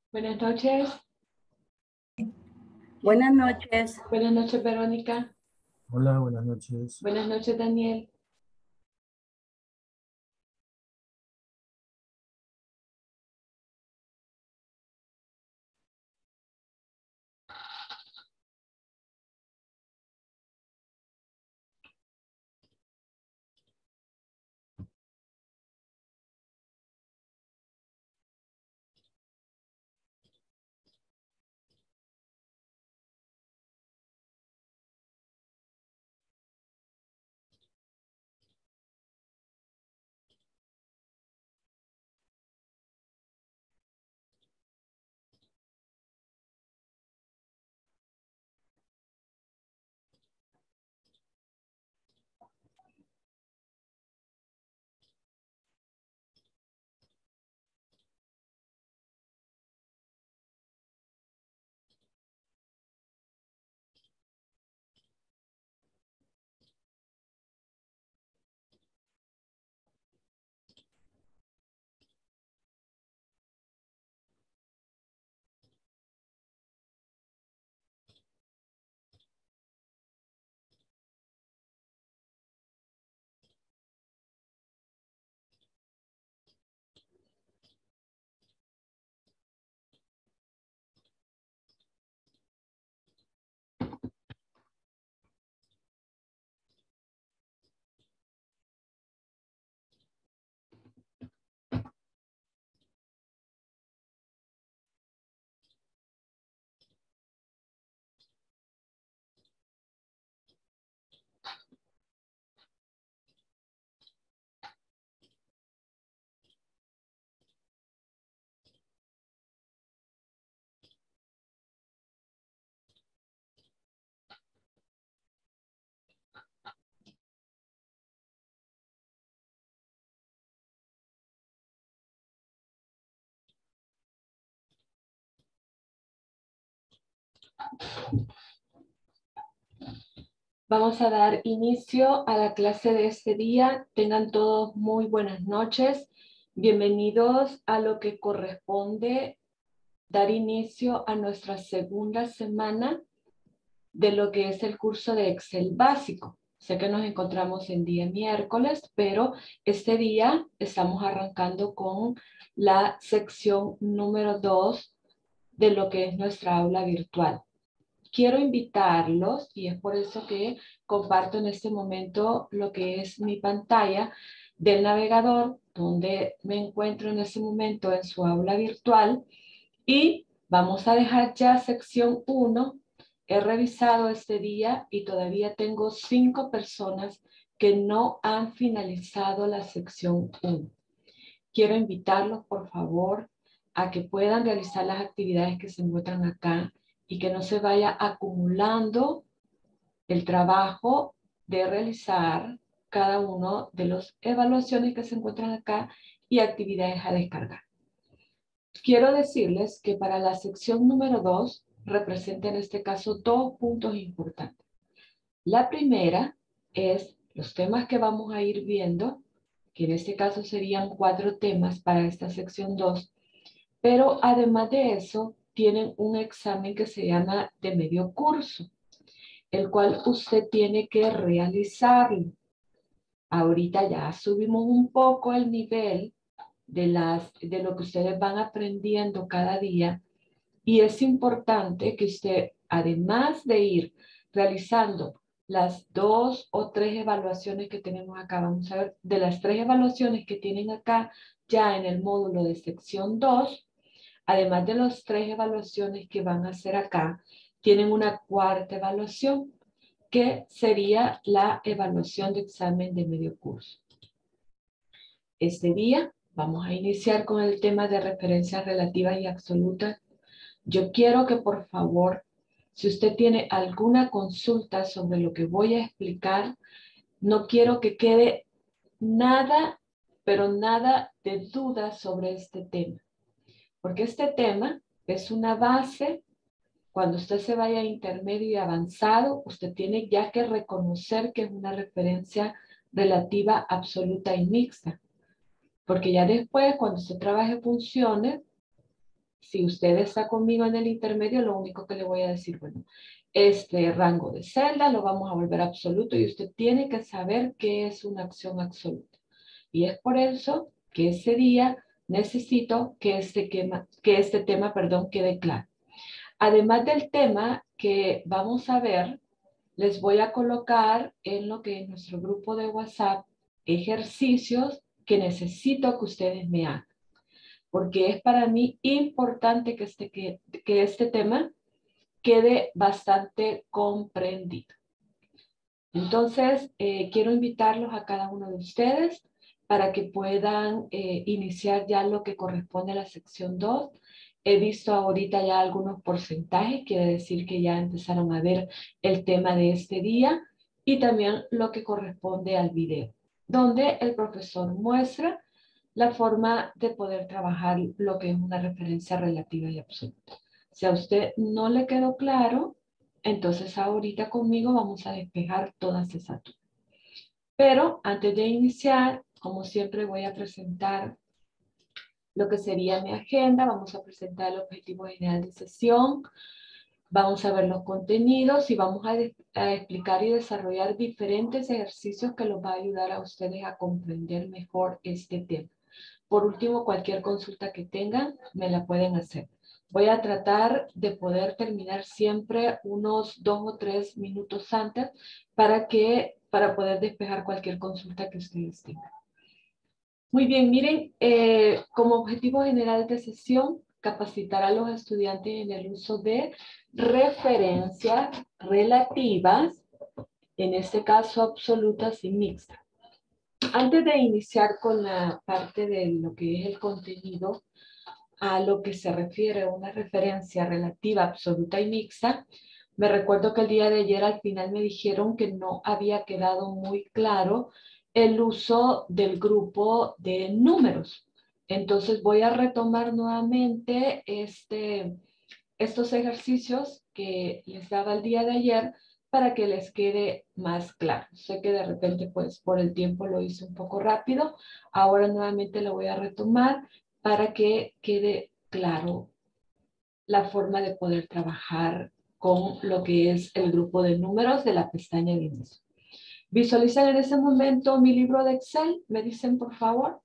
Buenas noches. Buenas noches. Buenas noches, Verónica. Hola, buenas noches. Buenas noches, Daniel. Vamos a dar inicio a la clase de este día. Tengan todos muy buenas noches. Bienvenidos a lo que corresponde dar inicio a nuestra segunda semana de lo que es el curso de Excel básico. Sé que nos encontramos en día miércoles, pero este día estamos arrancando con la sección número 2 de lo que es nuestra aula virtual. Quiero invitarlos, y es por eso que comparto en este momento lo que es mi pantalla del navegador, donde me encuentro en este momento en su aula virtual, y vamos a dejar ya sección 1. He revisado este día y todavía tengo 5 personas que no han finalizado la sección 1. Quiero invitarlos, por favor, a que puedan realizar las actividades que se encuentran acá y que no se vaya acumulando el trabajo de realizar cada uno de las evaluaciones que se encuentran acá y actividades a descargar. Quiero decirles que para la sección número 2 representa en este caso 2 puntos importantes. La primera es los temas que vamos a ir viendo, que en este caso serían 4 temas para esta sección 2, pero además de eso tienen un examen que se llama de medio curso, el cual usted tiene que realizarlo. Ahorita ya subimos un poco el nivel de lo que ustedes van aprendiendo cada día, y es importante que usted, además de ir realizando las 2 o 3 evaluaciones que tenemos acá, vamos a ver, de las 3 evaluaciones que tienen acá ya en el módulo de sección 2, además de las 3 evaluaciones que van a hacer acá, tienen una cuarta evaluación, que sería la evaluación de examen de medio curso. Este día vamos a iniciar con el tema de referencias relativas y absolutas. Yo quiero que por favor, si usted tiene alguna consulta sobre lo que voy a explicar, no quiero que quede nada, pero nada de duda sobre este tema. Porque este tema es una base. Cuando usted se vaya a intermedio y avanzado, usted tiene ya que reconocer que es una referencia relativa, absoluta y mixta. Porque ya después, cuando usted trabaje funciones, Si usted está conmigo en el intermedio, lo único que le voy a decir, bueno, este rango de celda lo vamos a volver absoluto y usted tiene que saber qué es una acción absoluta. Y es por eso que ese día necesito que este tema, quede claro. Además del tema que vamos a ver, les voy a colocar en lo que es nuestro grupo de WhatsApp ejercicios que necesito que ustedes me hagan, porque es para mí importante que este tema quede bastante comprendido. Entonces, quiero invitarlos a cada uno de ustedes para que puedan iniciar ya lo que corresponde a la sección 2. He visto ahorita ya algunos porcentajes, quiere decir que ya empezaron a ver el tema de este día y también lo que corresponde al video, donde el profesor muestra la forma de poder trabajar lo que es una referencia relativa y absoluta. Si a usted no le quedó claro, entonces ahorita conmigo vamos a despejar todas esas dudas. Pero antes de iniciar, como siempre voy a presentar lo que sería mi agenda, vamos a presentar el objetivo general de sesión, vamos a ver los contenidos y vamos a explicar y desarrollar diferentes ejercicios que los va a ayudar a ustedes a comprender mejor este tema. Por último, cualquier consulta que tengan, me la pueden hacer. Voy a tratar de poder terminar siempre unos 2 o 3 minutos antes para poder despejar cualquier consulta que ustedes tengan. Muy bien, miren, como objetivo general de sesión, capacitar a los estudiantes en el uso de referencias relativas, en este caso absolutas y mixtas. Antes de iniciar con la parte de lo que es el contenido, a lo que se refiere a una referencia relativa, absoluta y mixta, me recuerdo que el día de ayer al final me dijeron que no había quedado muy claro el uso del grupo de números. Entonces voy a retomar nuevamente estos ejercicios que les daba el día de ayer para que les quede más claro. Sé que de repente, pues, por el tiempo lo hice un poco rápido. Ahora nuevamente lo voy a retomar para que quede claro la forma de poder trabajar con lo que es el grupo de números de la pestaña de inicio. ¿Visualizan en ese momento mi libro de Excel? ¿Me dicen, por favor?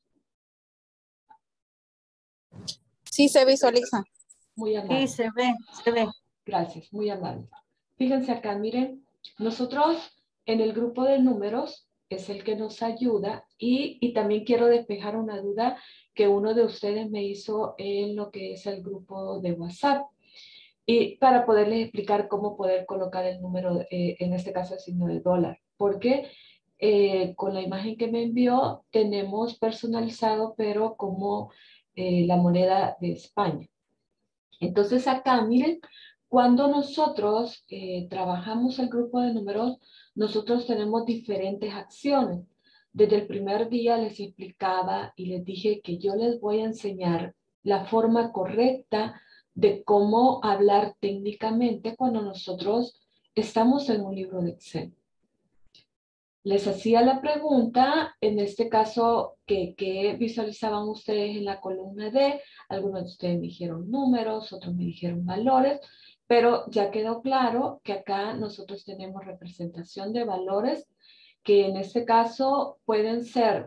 Sí, se visualiza. Muy amable. Sí, se ve. Gracias, muy amable. Fíjense acá, miren, nosotros en el grupo de números es el que nos ayuda y también quiero despejar una duda que uno de ustedes me hizo en lo que es el grupo de WhatsApp y para poderles explicar cómo poder colocar el número, en este caso el signo de dólar, porque con la imagen que me envió tenemos personalizado pero como la moneda de España. Entonces acá, miren, cuando nosotros trabajamos el grupo de números, nosotros tenemos diferentes acciones. Desde el primer día les explicaba y les dije que yo les voy a enseñar la forma correcta de cómo hablar técnicamente cuando nosotros estamos en un libro de Excel. Les hacía la pregunta, en este caso, que visualizaban ustedes en la columna D. Algunos de ustedes me dijeron números, otros me dijeron valores, pero ya quedó claro que acá nosotros tenemos representación de valores que en este caso pueden ser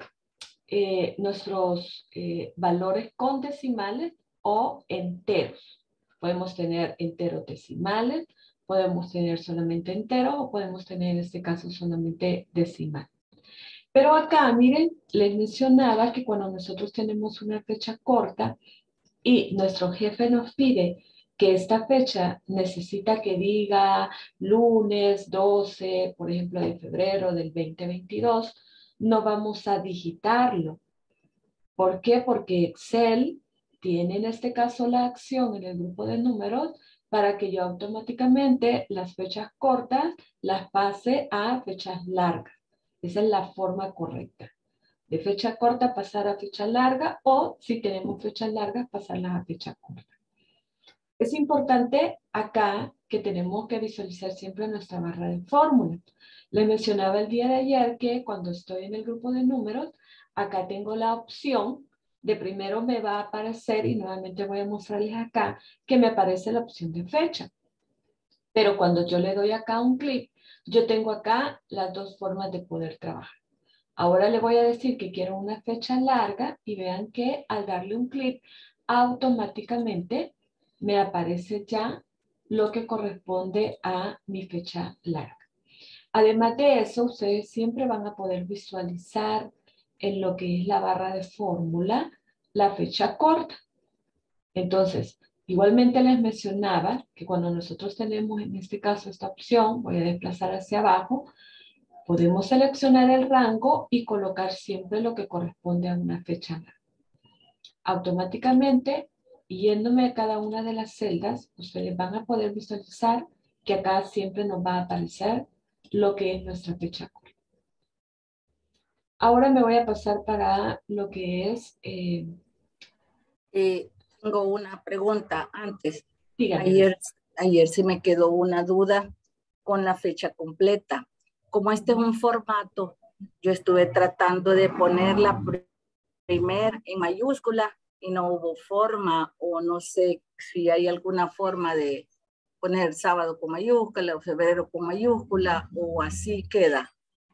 nuestros valores con decimales o enteros. Podemos tener enteros decimales, podemos tener solamente enteros o podemos tener en este caso solamente decimal. Pero acá, miren, les mencionaba que cuando nosotros tenemos una fecha corta y nuestro jefe nos pide que esta fecha necesita que diga lunes 12, por ejemplo, de febrero del 2022, no vamos a digitarlo. ¿Por qué? Porque Excel tiene en este caso la acción en el grupo de números para que yo automáticamente las fechas cortas las pase a fechas largas. Esa es la forma correcta. De fecha corta pasar a fecha larga o si tenemos fechas largas pasarlas a fecha corta. Es importante acá que tenemos que visualizar siempre nuestra barra de fórmula. Les mencionaba el día de ayer que cuando estoy en el grupo de números, acá tengo la opción De primero me va a aparecer, y nuevamente voy a mostrarles acá, que me aparece la opción de fecha. Pero cuando yo le doy acá un clic, yo tengo acá las dos formas de poder trabajar. Ahora le voy a decir que quiero una fecha larga y vean que al darle un clic, automáticamente me aparece ya lo que corresponde a mi fecha larga. Además de eso, ustedes siempre van a poder visualizar en lo que es la barra de fórmula la fecha corta. Entonces, igualmente les mencionaba que cuando nosotros tenemos en este caso esta opción, voy a desplazar hacia abajo, podemos seleccionar el rango y colocar siempre lo que corresponde a una fecha larga. Automáticamente, yéndome a cada una de las celdas, ustedes van a poder visualizar que acá siempre nos va a aparecer lo que es nuestra fecha corta. Ahora me voy a pasar para lo que es... Tengo una pregunta antes. díganme. Ayer se me quedó una duda con la fecha completa. Como este es un formato, yo estuve tratando de poner la primer en mayúscula y no hubo forma, o no sé si hay alguna forma de poner sábado con mayúscula o febrero con mayúscula, o así queda.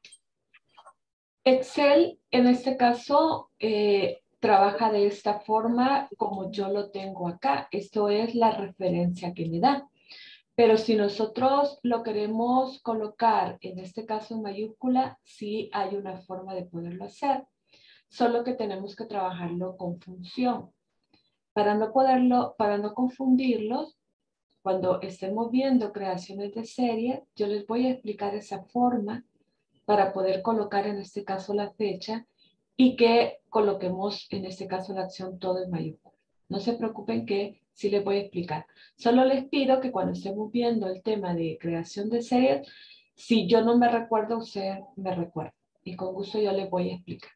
Excel, en este caso, trabaja de esta forma como yo lo tengo acá. Esto es la referencia que me da. Pero si nosotros lo queremos colocar, en este caso en mayúscula, sí hay una forma de poderlo hacer. Solo que tenemos que trabajarlo con función. Para no confundirlos, cuando estemos viendo creaciones de serie, yo les voy a explicar esa forma para poder colocar en este caso la fecha y que coloquemos en este caso la acción todo en mayúscula. No se preocupen que sí les voy a explicar. Solo les pido que cuando estemos viendo el tema de creación de series, si yo no me recuerdo, usted me recuerda. Y con gusto yo les voy a explicar.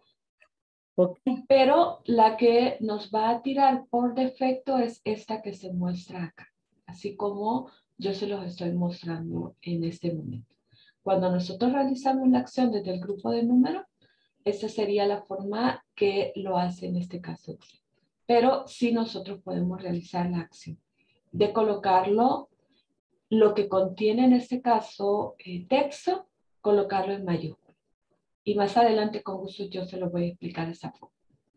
Okay. Pero la que nos va a tirar por defecto es esta que se muestra acá. Así como yo se los estoy mostrando en este momento. Cuando nosotros realizamos la acción desde el grupo de números, esa sería la forma que lo hace en este caso. Pero sí nosotros podemos realizar la acción de colocarlo, lo que contiene en este caso texto, colocarlo en mayúscula. Y más adelante con gusto yo se lo voy a explicar de esa forma.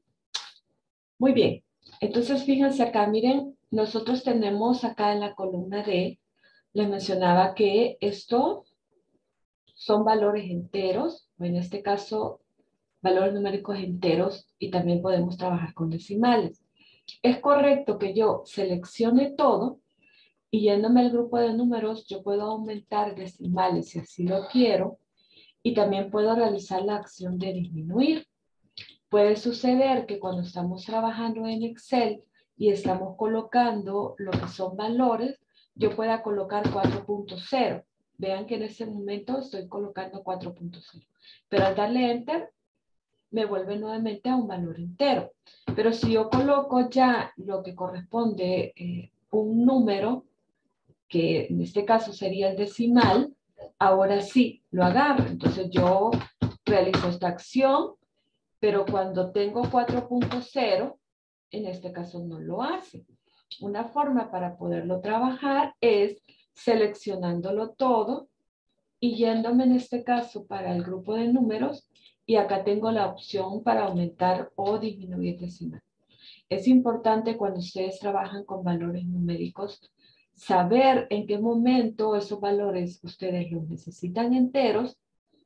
Muy bien. Entonces fíjense acá, miren, nosotros tenemos acá en la columna D, les mencionaba que esto son valores enteros, o en este caso, valores numéricos enteros, y también podemos trabajar con decimales. Es correcto que yo seleccione todo, y yéndome al grupo de números, yo puedo aumentar decimales si así lo quiero, y también puedo realizar la acción de disminuir. Puede suceder que cuando estamos trabajando en Excel y estamos colocando lo que son valores, yo pueda colocar 4.0. Vean que en este momento estoy colocando 4.0. Pero al darle Enter, me vuelve nuevamente a un valor entero. Pero si yo coloco ya lo que corresponde un número, que en este caso sería el decimal, ahora sí lo agarro. Entonces yo realizo esta acción, pero cuando tengo 4.0, en este caso no lo hace. Una forma para poderlo trabajar es seleccionándolo todo y yéndome en este caso para el grupo de números, y acá tengo la opción para aumentar o disminuir decimal. Es importante cuando ustedes trabajan con valores numéricos saber en qué momento esos valores ustedes los necesitan enteros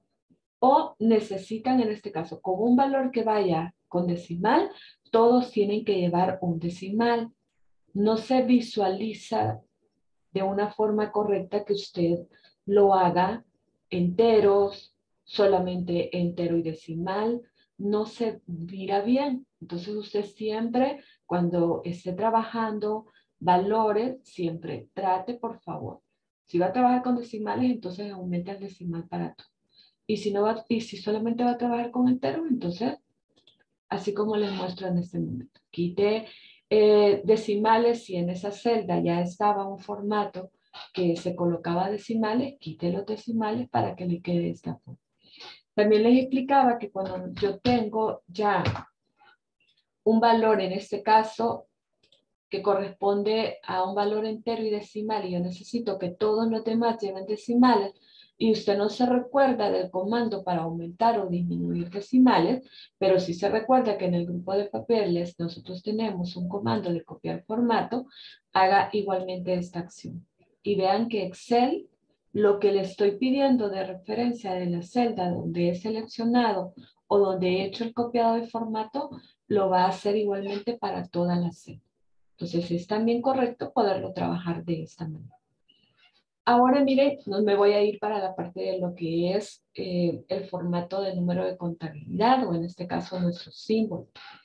o necesitan, en este caso, con un valor que vaya con decimal, todos tienen que llevar un decimal. No se visualiza de una forma correcta que usted lo haga enteros, solamente entero y decimal, no se mira bien. Entonces usted siempre, cuando esté trabajando valores, siempre trate, por favor. Si va a trabajar con decimales, entonces aumente el decimal para todo. Y si, no va, y si solamente va a trabajar con enteros, entonces, así como les muestro en este momento, quite decimales. Si en esa celda ya estaba un formato que se colocaba decimales, quite los decimales para que le quede esta forma. También les explicaba que cuando yo tengo ya un valor en este caso que corresponde a un valor entero y decimal, y yo necesito que todos los demás lleven decimales, y usted no se recuerda del comando para aumentar o disminuir decimales, pero sí se recuerda que en el grupo de papeles nosotros tenemos un comando de copiar formato, haga igualmente esta acción. Y vean que Excel, lo que le estoy pidiendo de referencia de la celda donde he seleccionado o donde he hecho el copiado de formato, lo va a hacer igualmente para todas las celdas. Entonces es también correcto poderlo trabajar de esta manera. Ahora mire, me voy a ir para la parte de lo que es el formato de número de contabilidad, o en este caso nuestro símbolo.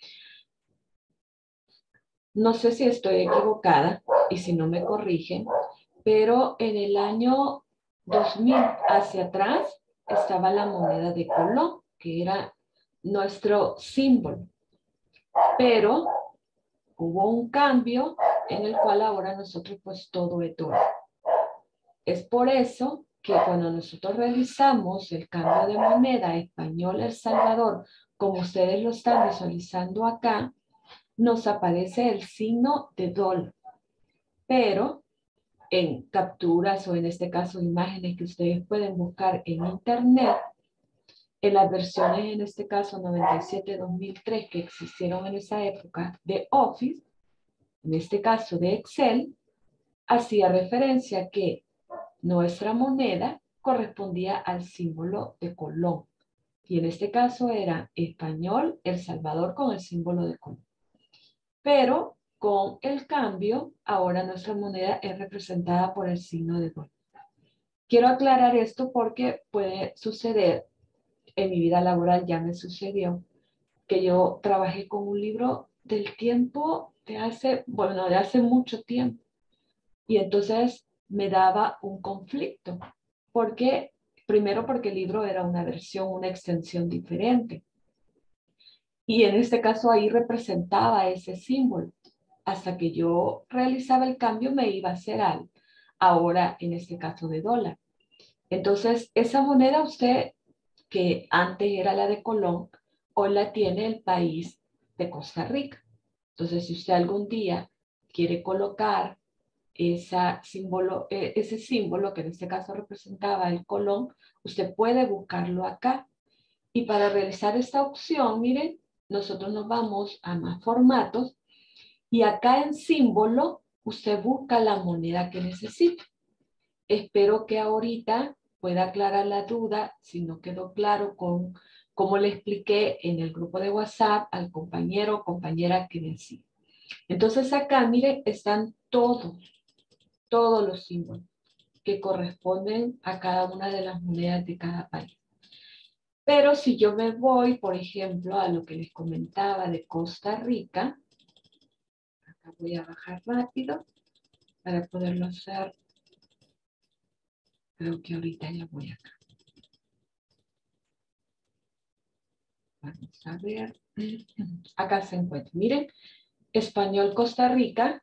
No sé si estoy equivocada y si no me corrigen, pero en el año 2000 hacia atrás estaba la moneda de Colón, que era nuestro símbolo. Pero hubo un cambio en el cual ahora nosotros pues todo es dólar. Es por eso que cuando nosotros realizamos el cambio de moneda español-El Salvador, como ustedes lo están visualizando acá, nos aparece el signo de dólar. Pero en capturas o en este caso imágenes que ustedes pueden buscar en internet, en las versiones en este caso 97-2003 que existieron en esa época de Office, en este caso de Excel, hacía referencia que nuestra moneda correspondía al símbolo de Colón. Y en este caso era español, El Salvador con el símbolo de Colón. Pero con el cambio, ahora nuestra moneda es representada por el signo de dólar. Quiero aclarar esto porque puede suceder, en mi vida laboral ya me sucedió, que yo trabajé con un libro del tiempo de hace mucho tiempo. Y entonces me daba un conflicto. Porque, primero porque el libro era una versión, una extensión diferente. Y en este caso ahí representaba ese símbolo. Hasta que yo realizaba el cambio me iba a hacer algo. Ahora, en este caso de dólar. Entonces, esa moneda usted, que antes era la de Colón, hoy la tiene el país de Costa Rica. Entonces, si usted algún día quiere colocar ese símbolo que en este caso representaba el colón, usted puede buscarlo acá. Y para realizar esta opción, miren, nosotros nos vamos a más formatos y acá en símbolo usted busca la moneda que necesita. Espero que ahorita pueda aclarar la duda, si no quedó claro con cómo le expliqué en el grupo de WhatsApp al compañero o compañera que me sigue. Entonces acá, miren, están todos los símbolos que corresponden a cada una de las monedas de cada país. Pero si yo me voy, por ejemplo, a lo que les comentaba de Costa Rica, acá voy a bajar rápido para poderlo hacer. Creo que ahorita ya voy acá. Vamos a ver. Acá se encuentra. Miren, español Costa Rica.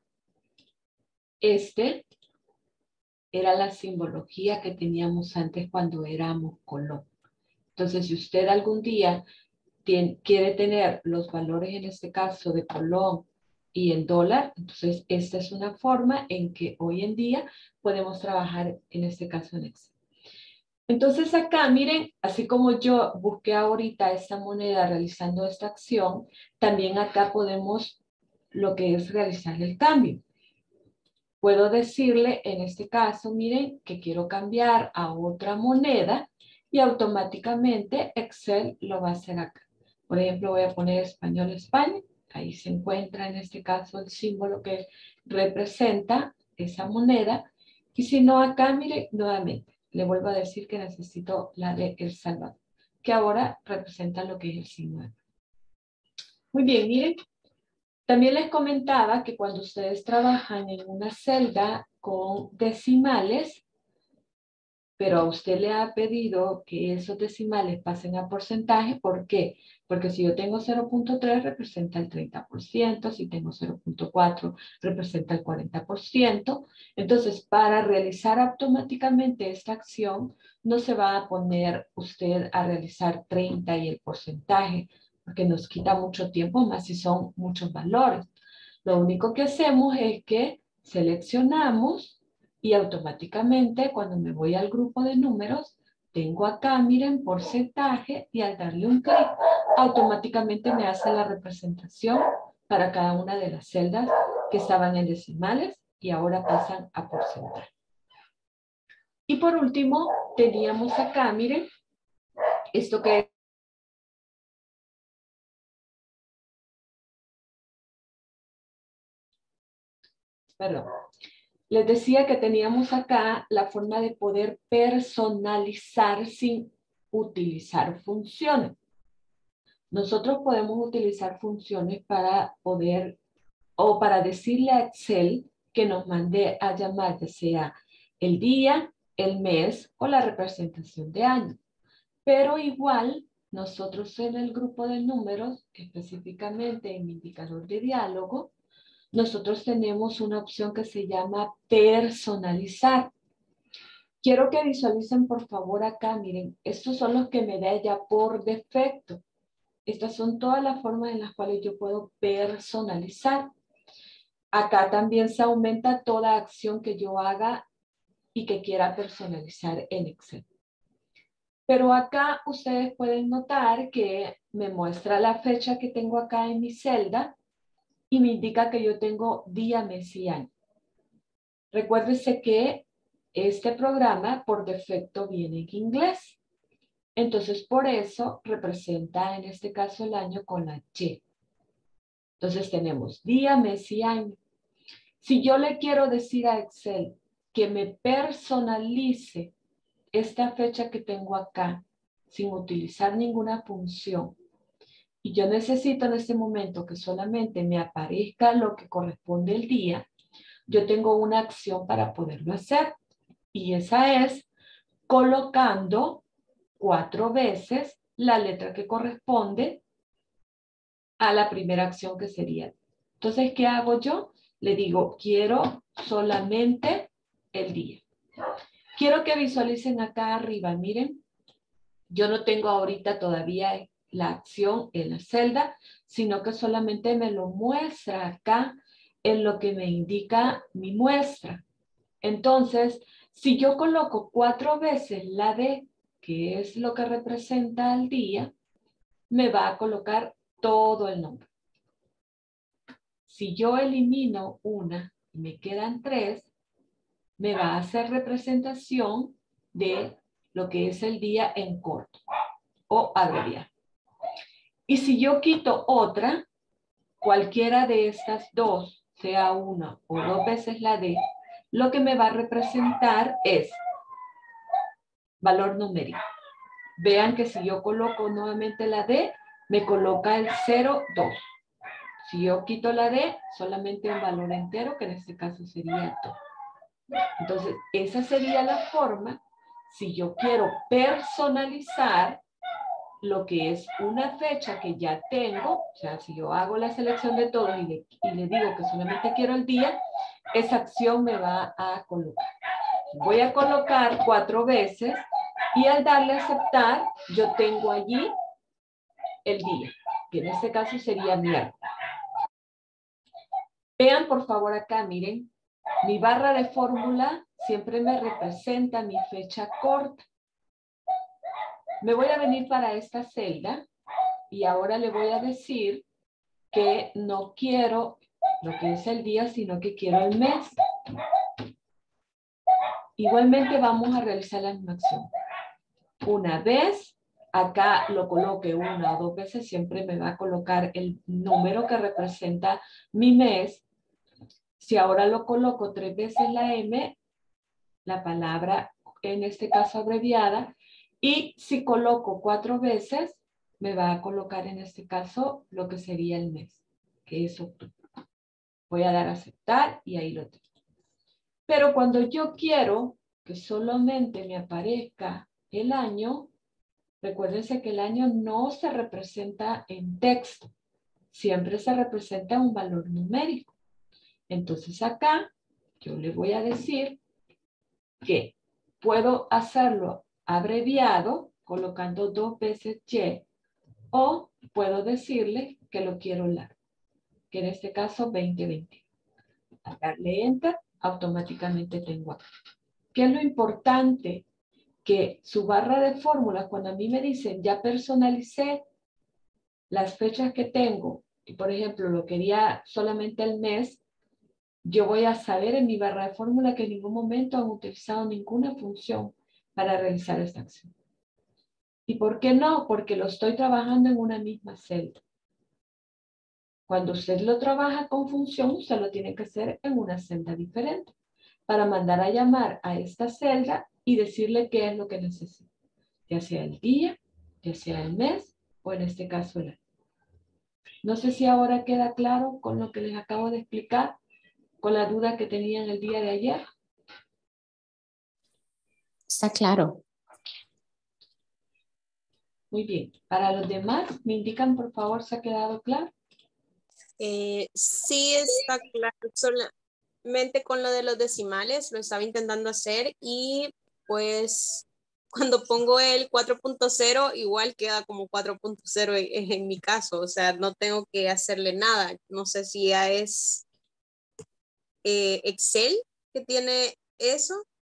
Este era la simbología que teníamos antes cuando éramos Colón. Entonces, si usted algún día quiere tener los valores, en este caso de Colón y el dólar, entonces esta es una forma en que hoy en día podemos trabajar, en este caso en Excel. Entonces acá, miren, así como yo busqué ahorita esta moneda realizando esta acción, también acá podemos lo que es realizar el cambio. Puedo decirle, en este caso, miren, que quiero cambiar a otra moneda y automáticamente Excel lo va a hacer acá. Por ejemplo, voy a poner español España. Ahí se encuentra en este caso el símbolo que representa esa moneda. Y si no, acá, mire, nuevamente, le vuelvo a decir que necesito la de El Salvador, que ahora representa lo que es el signo. Muy bien, miren. También les comentaba que cuando ustedes trabajan en una celda con decimales, pero a usted le ha pedido que esos decimales pasen a porcentaje, ¿por qué? Porque si yo tengo 0.3 representa el 30%, si tengo 0.4 representa el 40%. Entonces, para realizar automáticamente esta acción, no se va a poner usted a realizar 30 y el porcentaje, porque nos quita mucho tiempo, más si son muchos valores. Lo único que hacemos es que seleccionamos y automáticamente cuando me voy al grupo de números, tengo acá, miren, porcentaje, y al darle un clic, automáticamente me hace la representación para cada una de las celdas que estaban en decimales y ahora pasan a porcentaje. Y por último, teníamos acá, miren, esto que perdón. Les decía que teníamos acá la forma de poder personalizar sin utilizar funciones. Nosotros podemos utilizar funciones para poder o para decirle a Excel que nos mande a llamar ya sea el día, el mes o la representación de año. Pero igual nosotros en el grupo de números, específicamente en mi indicador de diálogo, nosotros tenemos una opción que se llama personalizar. Quiero que visualicen por favor acá, miren, estos son los que me da ya por defecto. Estas son todas las formas en las cuales yo puedo personalizar. Acá también se aumenta toda acción que yo haga y que quiera personalizar en Excel. Pero acá ustedes pueden notar que me muestra la fecha que tengo acá en mi celda y me indica que yo tengo día, mes y año. Recuérdese que este programa por defecto viene en inglés. Entonces, por eso representa en este caso el año con la Y. Entonces, tenemos día, mes y año. Si yo le quiero decir a Excel que me personalice esta fecha que tengo acá sin utilizar ninguna función, y yo necesito en este momento que solamente me aparezca lo que corresponde al día, yo tengo una acción para poderlo hacer. Y esa es colocando 4 veces la letra que corresponde a la primera acción que sería. Entonces, ¿qué hago yo? Le digo, quiero solamente el día. Quiero que visualicen acá arriba, miren. Yo no tengo ahorita todavía la acción en la celda, sino que solamente me lo muestra acá en lo que me indica mi muestra. Entonces, si yo coloco 4 veces la D, que es lo que representa al día, me va a colocar todo el nombre. Si yo elimino una y me quedan 3, me va a hacer representación de lo que es el día en corto o abreviado. Y si yo quito otra, cualquiera de estas dos, sea una o 2 veces la D, lo que me va a representar es valor numérico. Vean que si yo coloco nuevamente la D, me coloca el 0, 2. Si yo quito la D, solamente un valor entero, que en este caso sería 2. Entonces, esa sería la forma, si yo quiero personalizar lo que es una fecha que ya tengo, o sea, si yo hago la selección de todos y le digo que solamente quiero el día, esa acción me va a colocar. Voy a colocar 4 veces y al darle a aceptar, yo tengo allí el día, que en este caso sería miércoles. Vean por favor acá, miren, mi barra de fórmula siempre me representa mi fecha corta. Me voy a venir para esta celda y ahora le voy a decir que no quiero lo que es el día, sino que quiero el mes. Igualmente vamos a realizar la misma acción. Una vez, acá lo coloque 1 o 2 veces, siempre me va a colocar el número que representa mi mes. Si ahora lo coloco 3 veces la M, la palabra en este caso abreviada, y si coloco 4 veces, me va a colocar en este caso lo que sería el mes, que es octubre. Voy a dar a aceptar y ahí lo tengo. Pero cuando yo quiero que solamente me aparezca el año, recuérdense que el año no se representa en texto, siempre se representa un valor numérico. Entonces acá yo le voy a decir que puedo hacerlo abreviado colocando 2 veces Y O puedo decirle que lo quiero largo, que en este caso 2020. Al darle Enter, automáticamente tengo acá. ¿Qué es lo importante? Que su barra de fórmulas, cuando a mí me dicen ya personalicé las fechas que tengo, y por ejemplo lo quería solamente el mes, yo voy a saber en mi barra de fórmula que en ningún momento han utilizado ninguna función para realizar esta acción. ¿Y por qué no? Porque lo estoy trabajando en una misma celda. Cuando usted lo trabaja con función, usted lo tiene que hacer en una celda diferente para mandar a llamar a esta celda y decirle qué es lo que necesita, ya sea el día, ya sea el mes o en este caso el año. No sé si ahora queda claro con lo que les acabo de explicar, con la duda que tenían el día de ayer. Está claro. Muy bien. Para los demás, me indican por favor si ha quedado claro. Sí está claro, solamente con lo de los decimales lo estaba intentando hacer y pues cuando pongo el 4.0 igual queda como 4.0 en mi caso, o sea, no tengo que hacerle nada. No sé si ya es Excel que tiene eso.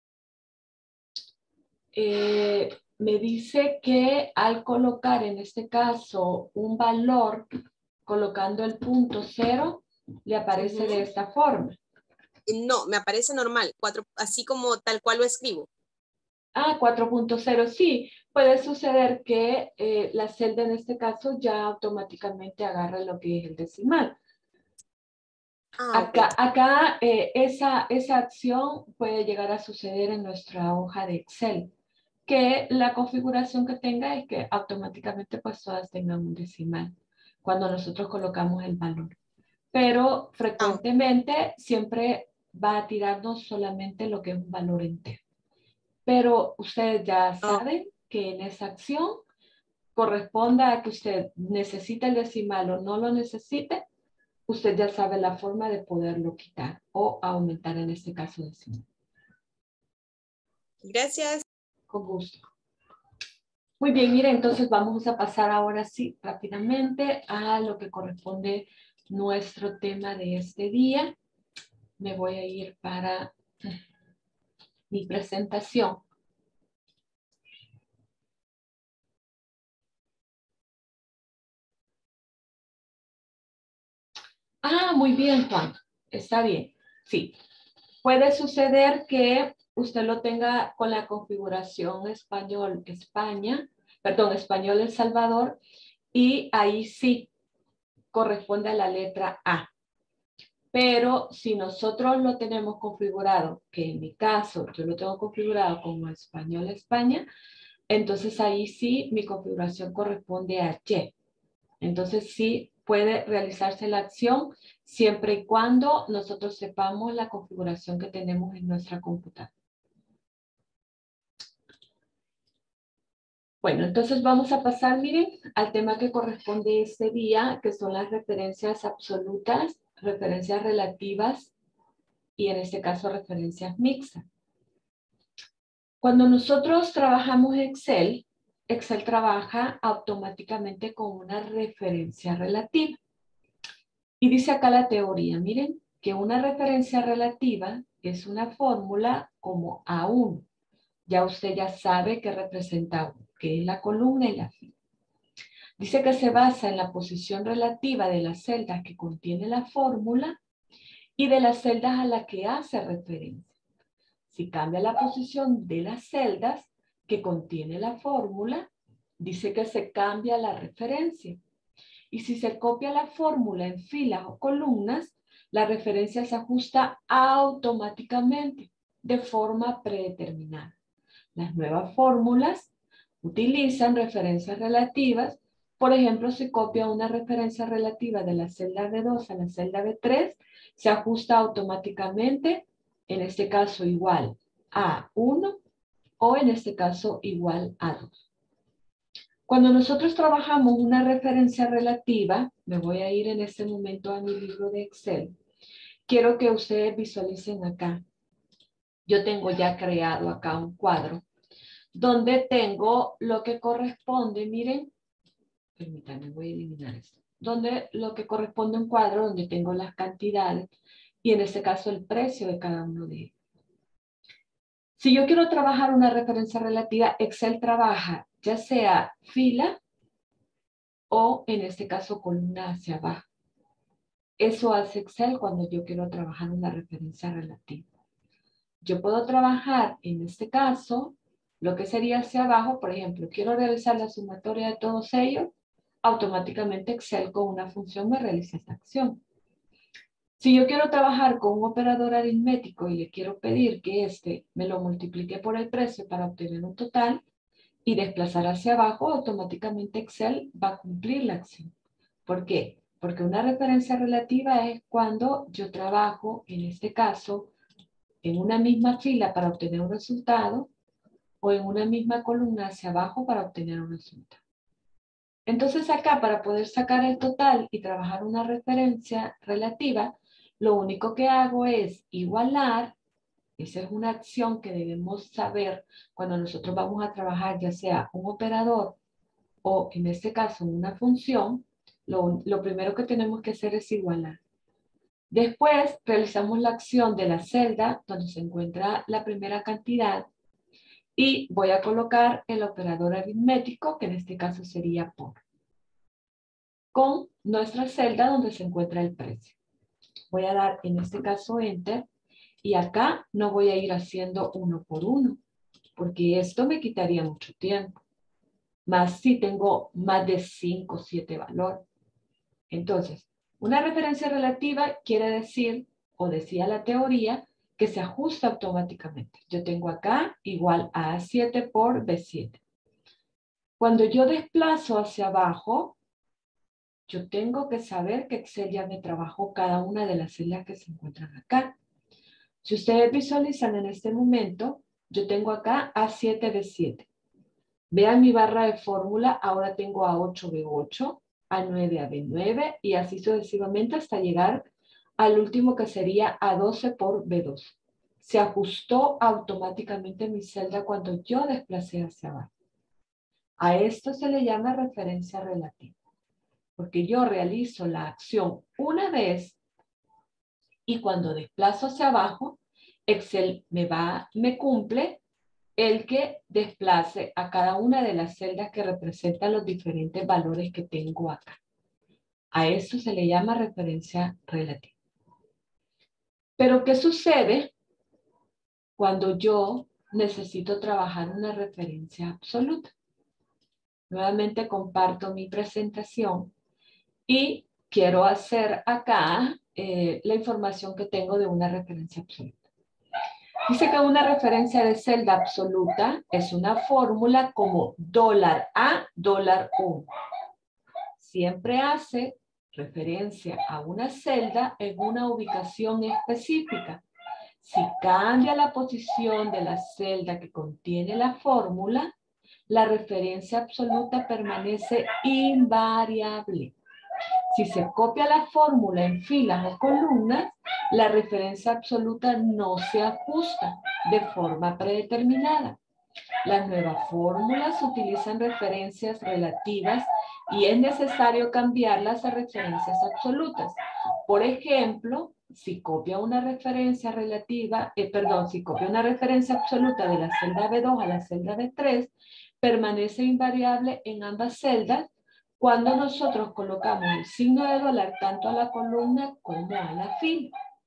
Me dice que al colocar en este caso un valor, colocando el punto 0, le aparece de esta forma. No, me aparece normal, 4, así como tal cual lo escribo. Ah, 4.0, sí. Puede suceder que la celda en este caso ya automáticamente agarra lo que es el decimal. Acá esa acción puede llegar a suceder en nuestra hoja de Excel, que la configuración que tenga es que automáticamente pues todas tengan un decimal cuando nosotros colocamos el valor. Pero frecuentemente siempre va a tirarnos solamente lo que es un valor entero. Pero ustedes ya saben que en esa acción corresponda a que usted necesite el decimal o no lo necesite, usted ya sabe la forma de poderlo quitar o aumentar en este caso decimal. Gracias. Con gusto. Muy bien, mire, entonces vamos a pasar ahora sí rápidamente a lo que corresponde nuestro tema de este día. Me voy a ir para mi presentación. Ah, muy bien, Juan. Está bien. Sí. Puede suceder que usted lo tenga con la configuración español España, perdón, español El Salvador, y ahí sí corresponde a la letra A. Pero si nosotros lo tenemos configurado, que en mi caso yo lo tengo configurado como español España, entonces ahí sí mi configuración corresponde a Y. Entonces sí puede realizarse la acción siempre y cuando nosotros sepamos la configuración que tenemos en nuestra computadora. Bueno, entonces vamos a pasar, miren, al tema que corresponde este día, que son las referencias absolutas, referencias relativas y en este caso referencias mixtas. Cuando nosotros trabajamos Excel, Excel trabaja automáticamente con una referencia relativa. Y dice acá la teoría, miren, que una referencia relativa es una fórmula como A1. Ya usted ya sabe que representa que es la columna y la fila. Dice que se basa en la posición relativa de las celdas que contiene la fórmula y de las celdas a las que hace referencia. Si cambia la posición de las celdas que contiene la fórmula, dice que se cambia la referencia. Y si se copia la fórmula en filas o columnas, la referencia se ajusta automáticamente de forma predeterminada. Las nuevas fórmulas utilizan referencias relativas. Por ejemplo, si copia una referencia relativa de la celda B2 a la celda B3, se ajusta automáticamente, en este caso igual a 1 o en este caso igual a 2. Cuando nosotros trabajamos una referencia relativa, me voy a ir en este momento a mi libro de Excel. Quiero que ustedes visualicen acá. Yo tengo ya creado acá un cuadro donde tengo lo que corresponde, miren, permítanme, voy a eliminar esto. Donde lo que corresponde a un cuadro donde tengo las cantidades y en este caso el precio de cada uno de ellos. Si yo quiero trabajar una referencia relativa, Excel trabaja ya sea fila o en este caso columna hacia abajo. Eso hace Excel cuando yo quiero trabajar una referencia relativa. Yo puedo trabajar en este caso lo que sería hacia abajo, por ejemplo, quiero realizar la sumatoria de todos ellos, automáticamente Excel con una función me realiza esta acción. Si yo quiero trabajar con un operador aritmético y le quiero pedir que este me lo multiplique por el precio para obtener un total y desplazar hacia abajo, automáticamente Excel va a cumplir la acción. ¿Por qué? Porque una referencia relativa es cuando yo trabajo, en este caso, en una misma fila para obtener un resultado o en una misma columna hacia abajo para obtener un resultado. Entonces acá, para poder sacar el total y trabajar una referencia relativa, lo único que hago es igualar. Esa es una acción que debemos saber cuando nosotros vamos a trabajar ya sea un operador o en este caso una función. Lo primero que tenemos que hacer es igualar. Después realizamos la acción de la celda donde se encuentra la primera cantidad y voy a colocar el operador aritmético, que en este caso sería por, con nuestra celda donde se encuentra el precio. Voy a dar en este caso Enter y acá no voy a ir haciendo uno por uno porque esto me quitaría mucho tiempo. Más si tengo más de 5 o 7 valores. Entonces, una referencia relativa quiere decir, o decía la teoría, que se ajusta automáticamente. Yo tengo acá igual a A7 por B7. Cuando yo desplazo hacia abajo, yo tengo que saber que Excel ya me trabajó cada una de las celdas que se encuentran acá. Si ustedes visualizan en este momento, yo tengo acá A7, B7. Vean mi barra de fórmula, ahora tengo A8, B8, A9, a B9 y así sucesivamente hasta llegar al último que sería A12 por B12. Se ajustó automáticamente mi celda cuando yo desplacé hacia abajo. A esto se le llama referencia relativa, porque yo realizo la acción una vez y cuando desplazo hacia abajo, Excel me cumple el que desplace a cada una de las celdas que representan los diferentes valores que tengo acá. A eso se le llama referencia relativa. Pero, ¿qué sucede cuando yo necesito trabajar una referencia absoluta? Nuevamente comparto mi presentación y quiero hacer acá la información que tengo de una referencia absoluta. Dice que una referencia de celda absoluta es una fórmula como $A, $1. Siempre hace referencia a una celda en una ubicación específica. Si cambia la posición de la celda que contiene la fórmula, la referencia absoluta permanece invariable. Si se copia la fórmula en filas o columnas, la referencia absoluta no se ajusta de forma predeterminada. Las nuevas fórmulas utilizan referencias relativas y es necesario cambiarlas a referencias absolutas. Por ejemplo, si copia una referencia relativa, si copia una referencia absoluta de la celda B2 a la celda B3, permanece invariable en ambas celdas cuando nosotros colocamos el signo de dólar tanto a la columna como a la fila.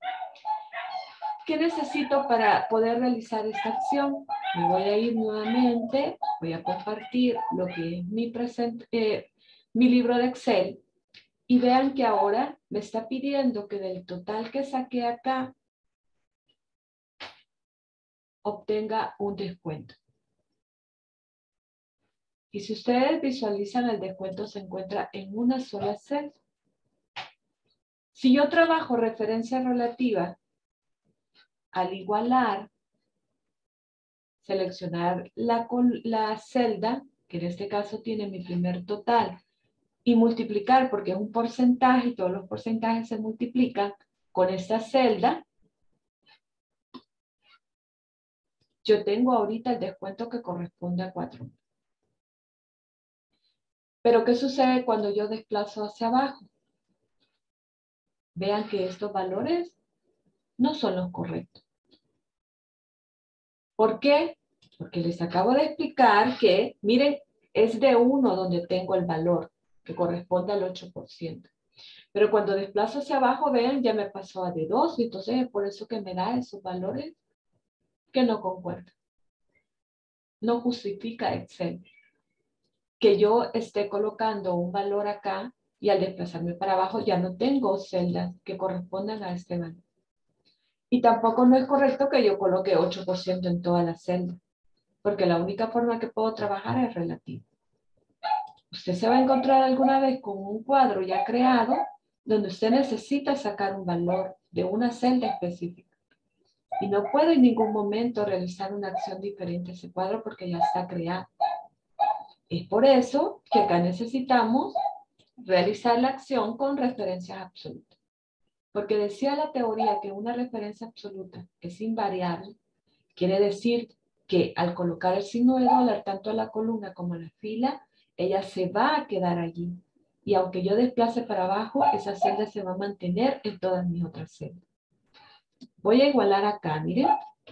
¿Qué necesito para poder realizar esta acción? Me voy a ir nuevamente, voy a compartir lo que es mi libro de Excel y vean que ahora me está pidiendo que del total que saqué acá obtenga un descuento. Y si ustedes visualizan, el descuento se encuentra en una sola celda. Si yo trabajo referencia relativa, al igualar, seleccionar la celda, que en este caso tiene mi primer total, y multiplicar, porque es un porcentaje y todos los porcentajes se multiplican con esta celda, yo tengo ahorita el descuento que corresponde a 4. Pero ¿qué sucede cuando yo desplazo hacia abajo? Vean que estos valores no son los correctos. ¿Por qué? Porque les acabo de explicar que, miren, es de 1 donde tengo el valor, que corresponde al 8%. Pero cuando desplazo hacia abajo, vean, ya me pasó a de 2, y entonces es por eso que me da esos valores que no concuerdan. No justifica Excel que yo esté colocando un valor acá y al desplazarme para abajo ya no tengo celdas que correspondan a este valor. Y tampoco no es correcto que yo coloque 8% en todas las celdas, porque la única forma que puedo trabajar es relativa. Usted se va a encontrar alguna vez con un cuadro ya creado donde usted necesita sacar un valor de una celda específica. Y no puede en ningún momento realizar una acción diferente a ese cuadro porque ya está creado. Es por eso que acá necesitamos realizar la acción con referencias absolutas. Porque decía la teoría que una referencia absoluta es invariable, quiere decir que al colocar el signo de dólar tanto a la columna como a la fila, ella se va a quedar allí. Y aunque yo desplace para abajo, esa celda se va a mantener en todas mis otras celdas. Voy a igualar acá, miren.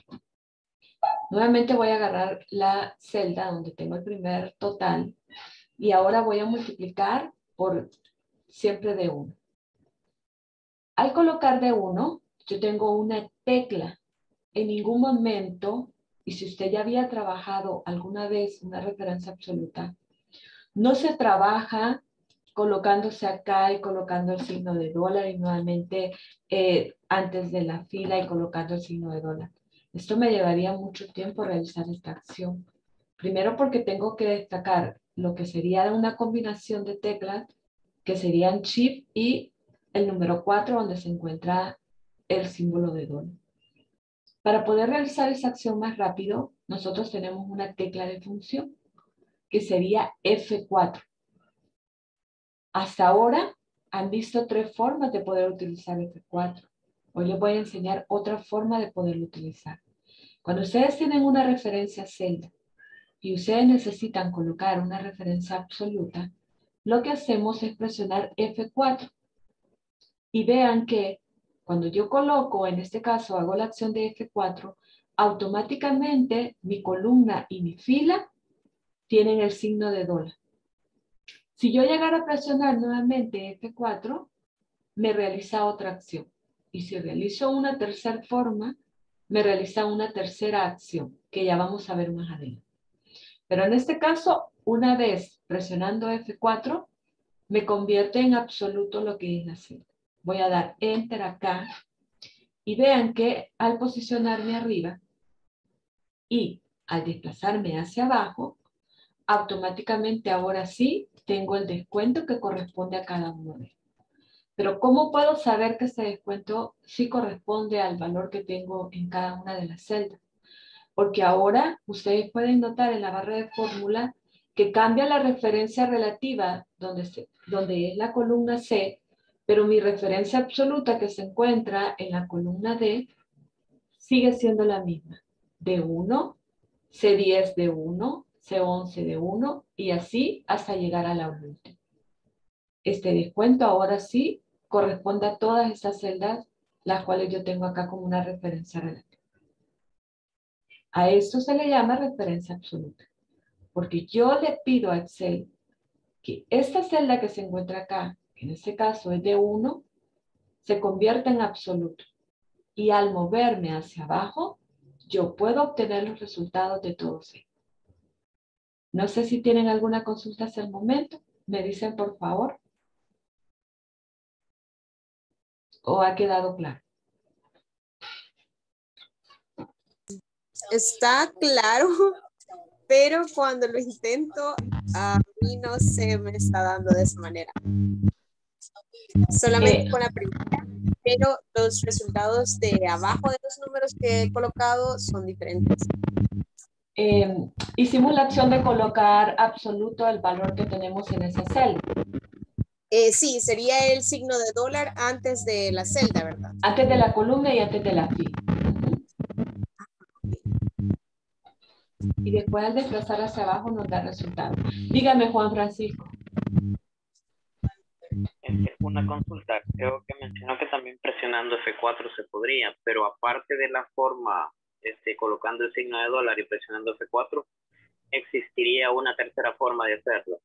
Nuevamente voy a agarrar la celda donde tengo el primer total y ahora voy a multiplicar por siempre de 1. Al colocar de 1, yo tengo una tecla. En ningún momento, y si usted ya había trabajado alguna vez una referencia absoluta, no se trabaja colocándose acá y colocando el signo de dólar y nuevamente antes de la fila y colocando el signo de dólar. Esto me llevaría mucho tiempo realizar esta acción. Primero porque tengo que destacar lo que sería una combinación de teclas, que serían Shift y el número 4, donde se encuentra el símbolo de dólar. Para poder realizar esa acción más rápido, nosotros tenemos una tecla de función, que sería F4. Hasta ahora han visto 3 formas de poder utilizar F4. Hoy les voy a enseñar otra forma de poderlo utilizar. Cuando ustedes tienen una referencia celda y ustedes necesitan colocar una referencia absoluta, lo que hacemos es presionar F4. Y vean que cuando yo coloco, en este caso hago la acción de F4, automáticamente mi columna y mi fila tienen el signo de dólar. Si yo llegara a presionar nuevamente F4, me realiza otra acción. Y si realizo una tercera forma, me realiza una tercera acción, que ya vamos a ver más adelante. Pero en este caso, una vez presionando F4, me convierte en absoluto lo que es la celda. Voy a dar Enter acá. Y vean que al posicionarme arriba y al desplazarme hacia abajo, automáticamente ahora sí tengo el descuento que corresponde a cada uno de ellos. Pero ¿cómo puedo saber que ese descuento sí corresponde al valor que tengo en cada una de las celdas? Porque ahora ustedes pueden notar en la barra de fórmula que cambia la referencia relativa donde es la columna C, pero mi referencia absoluta que se encuentra en la columna D sigue siendo la misma. D1, C10 de 1, C11 de 1 y así hasta llegar a la última. Este descuento ahora sí corresponde a todas esas celdas, las cuales yo tengo acá como una referencia relativa. A esto se le llama referencia absoluta, porque yo le pido a Excel que esta celda que se encuentra acá, que en este caso es de 1, se convierta en absoluto. Y al moverme hacia abajo, yo puedo obtener los resultados de todos ellos. No sé si tienen alguna consulta hasta el momento. Me dicen por favor. ¿O ha quedado claro? Está claro, pero cuando lo intento, a mí no se me está dando de esa manera. Solamente con la primera, pero los resultados de abajo de los números que he colocado son diferentes. Hicimos la acción de colocar absoluto el valor que tenemos en esa celda. Sí, sería el signo de dólar antes de la celda, ¿verdad? Antes de la columna y antes de la fila. Y después al desplazar hacia abajo nos da resultado. Dígame, Juan Francisco. creo que mencionó que también presionando F4 se podría, pero aparte de la forma, colocando el signo de dólar y presionando F4, ¿existiría una tercera forma de hacerlo?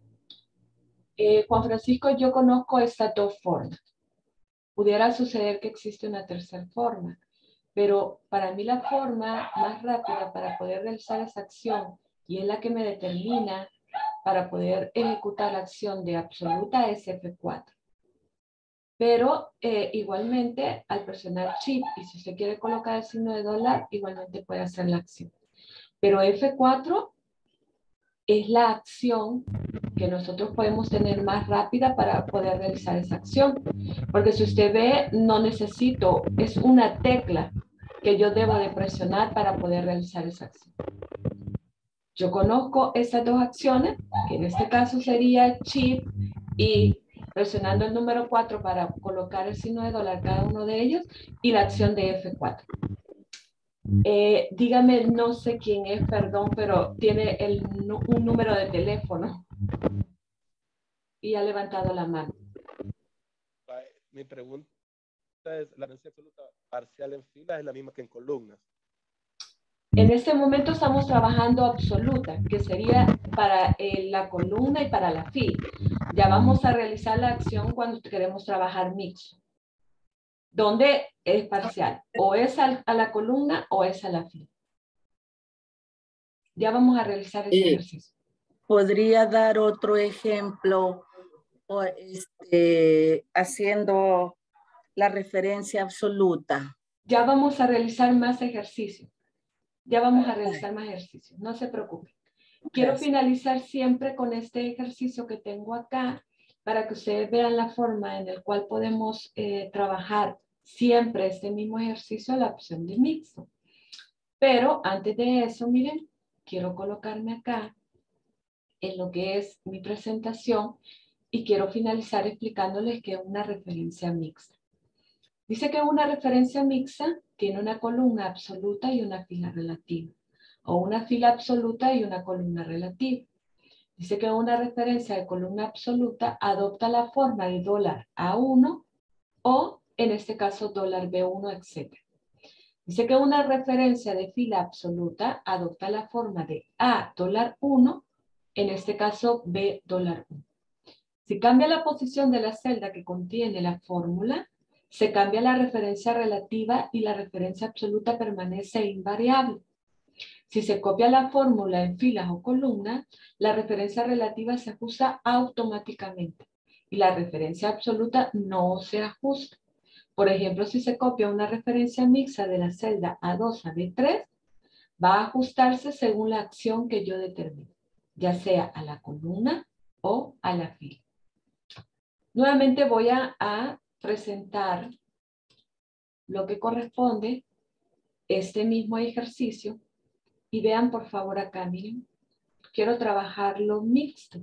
Juan Francisco, yo conozco estas dos formas. Pudiera suceder que existe una tercera forma, pero para mí la forma más rápida para poder realizar esa acción, y es la que me determina para poder ejecutar la acción de absoluta, es F4. Pero igualmente al presionar Shift, y si usted quiere colocar el signo de dólar, igualmente puede hacer la acción. Pero F4 es la acción que nosotros podemos tener más rápida para poder realizar esa acción. Porque si usted ve, no necesito, es una tecla que yo debo de presionar para poder realizar esa acción. Yo conozco estas dos acciones, que en este caso sería Shift y presionando el número 4 para colocar el signo de dólar cada uno de ellos, y la acción de F4. Dígame, no sé quién es, perdón, pero tiene un número de teléfono y ha levantado la mano. Mi pregunta es, ¿la referencia absoluta parcial en filas es la misma que en columnas? En este momento estamos trabajando absoluta, que sería para la columna y para la fila. Ya vamos a realizar la acción cuando queremos trabajar mixto, donde es parcial, o es a la columna o es a la fila. Ya vamos a realizar ese ejercicio. ¿Podría dar otro ejemplo haciendo la referencia absoluta? Ya vamos a realizar más ejercicios. Ya vamos a realizar más ejercicios. No se preocupe. Quiero finalizar siempre con este ejercicio que tengo acá para que ustedes vean la forma en la cual podemos trabajar siempre este mismo ejercicio, la opción de mixto. Pero antes de eso, miren, quiero colocarme acá en lo que es mi presentación y quiero finalizar explicándoles qué es una referencia mixta. Dice que una referencia mixta tiene una columna absoluta y una fila relativa, o una fila absoluta y una columna relativa. Dice que una referencia de columna absoluta adopta la forma de dólar A1 o, en este caso, dólar B1, etc. Dice que una referencia de fila absoluta adopta la forma de A dólar 1, en este caso B dólar 1. Si cambia la posición de la celda que contiene la fórmula, se cambia la referencia relativa y la referencia absoluta permanece invariable. Si se copia la fórmula en filas o columnas, la referencia relativa se ajusta automáticamente y la referencia absoluta no se ajusta. Por ejemplo, si se copia una referencia mixta de la celda A2 a B3, va a ajustarse según la acción que yo determine, ya sea a la columna o a la fila. Nuevamente voy a presentar lo que corresponde este mismo ejercicio y vean por favor acá, miren, quiero trabajarlo mixto.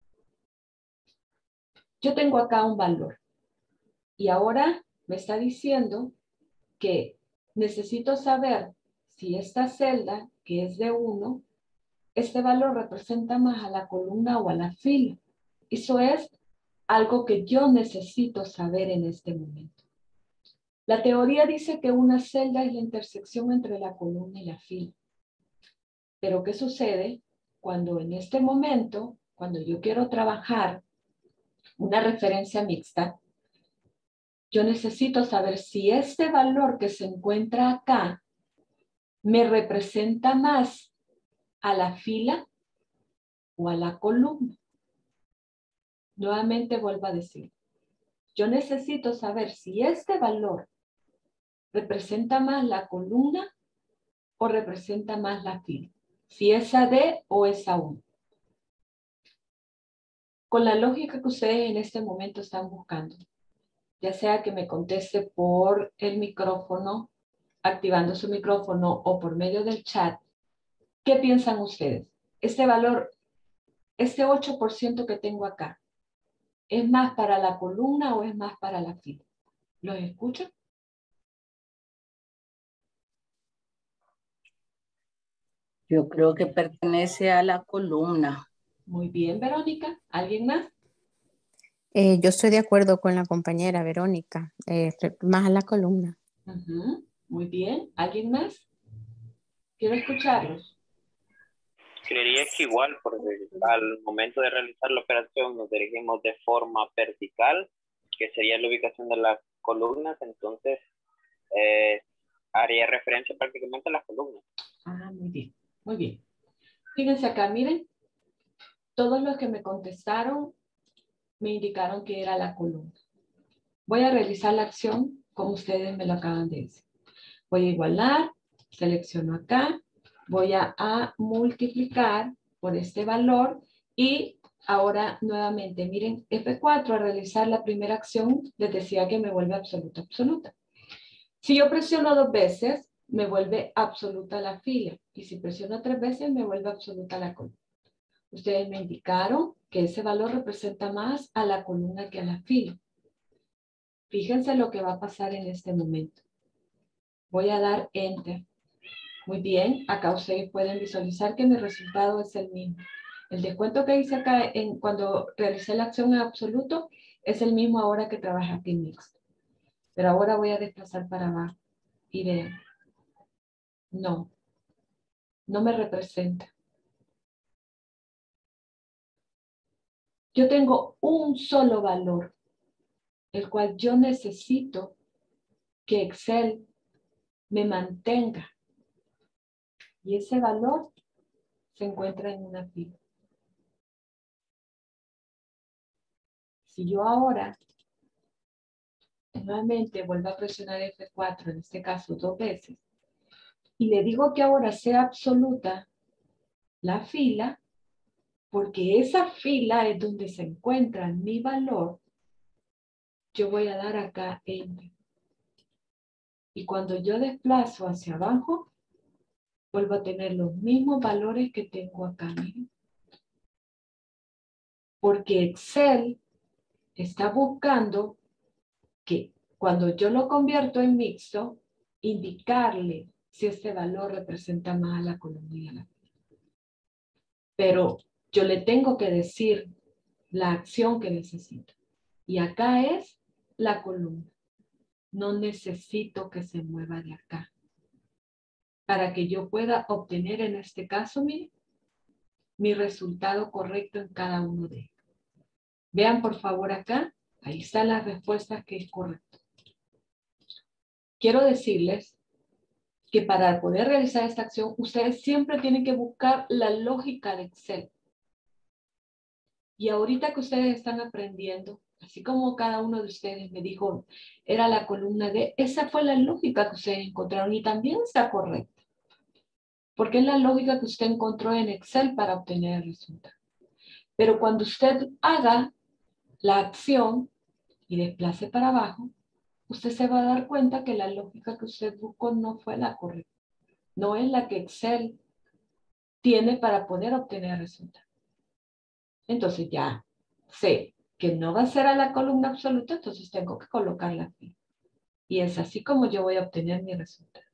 Yo tengo acá un valor y ahora me está diciendo que necesito saber si esta celda, que es de 1, este valor representa más a la columna o a la fila. Eso es algo que yo necesito saber en este momento. La teoría dice que una celda es la intersección entre la columna y la fila. Pero ¿qué sucede cuando en este momento, cuando yo quiero trabajar una referencia mixta, yo necesito saber si este valor que se encuentra acá me representa más a la fila o a la columna? Nuevamente vuelvo a decir, yo necesito saber si este valor representa más la columna o representa más la fila, si es AD o es A1. Con la lógica que ustedes en este momento están buscando, ya sea que me conteste por el micrófono, activando su micrófono o por medio del chat, ¿qué piensan ustedes? Este valor, este 8% que tengo acá, ¿es más para la columna o es más para la fila? ¿Los escuchan? Yo creo que pertenece a la columna. Muy bien, Verónica. ¿Alguien más? Yo estoy de acuerdo con la compañera Verónica, más a la columna. Muy bien. ¿Alguien más? Quiero escucharlos. Creería que igual, porque al momento de realizar la operación nos dirigimos de forma vertical, que sería la ubicación de las columnas, entonces haría referencia prácticamente a las columnas. Ah, muy bien, muy bien. Fíjense acá, miren, todos los que me contestaron me indicaron que era la columna. Voy a realizar la acción como ustedes me lo acaban de decir. Voy a igualar, selecciono acá, voy a multiplicar por este valor y ahora nuevamente, miren, F4 al realizar la primera acción les decía que me vuelve absoluta, absoluta. Si yo presiono 2 veces, me vuelve absoluta la fila y si presiono 3 veces, me vuelve absoluta la columna. Ustedes me indicaron que ese valor representa más a la columna que a la fila. Fíjense lo que va a pasar en este momento. Voy a dar Enter. Muy bien, acá ustedes pueden visualizar que mi resultado es el mismo. El descuento que hice acá cuando realicé la acción en absoluto es el mismo ahora que trabajé aquí en mixto. Pero ahora voy a desplazar para abajo y vean. No me representa. Yo tengo un solo valor, el cual yo necesito que Excel me mantenga. Y ese valor se encuentra en una fila. Si yo ahora nuevamente vuelvo a presionar F4, en este caso 2 veces, y le digo que ahora sea absoluta la fila, porque esa fila es donde se encuentra mi valor, yo voy a dar acá Enter. Y cuando yo desplazo hacia abajo, vuelvo a tener los mismos valores que tengo acá. Miren. Porque Excel está buscando que cuando yo lo convierto en mixto, indicarle si este valor representa más a la columna y a la fila. Pero yo le tengo que decir la acción que necesito. Y acá es la columna. No necesito que se mueva de acá. Para que yo pueda obtener en este caso mi resultado correcto en cada uno de ellos. Vean por favor acá. Ahí están las respuestas que es correcto. Quiero decirles que para poder realizar esta acción, ustedes siempre tienen que buscar la lógica de Excel. Y ahorita que ustedes están aprendiendo, así como cada uno de ustedes me dijo, era la columna D, esa fue la lógica que ustedes encontraron y también está correcta. Porque es la lógica que usted encontró en Excel para obtener el resultado. Pero cuando usted haga la acción y desplace para abajo, usted se va a dar cuenta que la lógica que usted buscó no fue la correcta. No es la que Excel tiene para poder obtener el resultado. Entonces ya sé que no va a ser a la columna absoluta, entonces tengo que colocarla aquí. Y es así como yo voy a obtener mi resultado.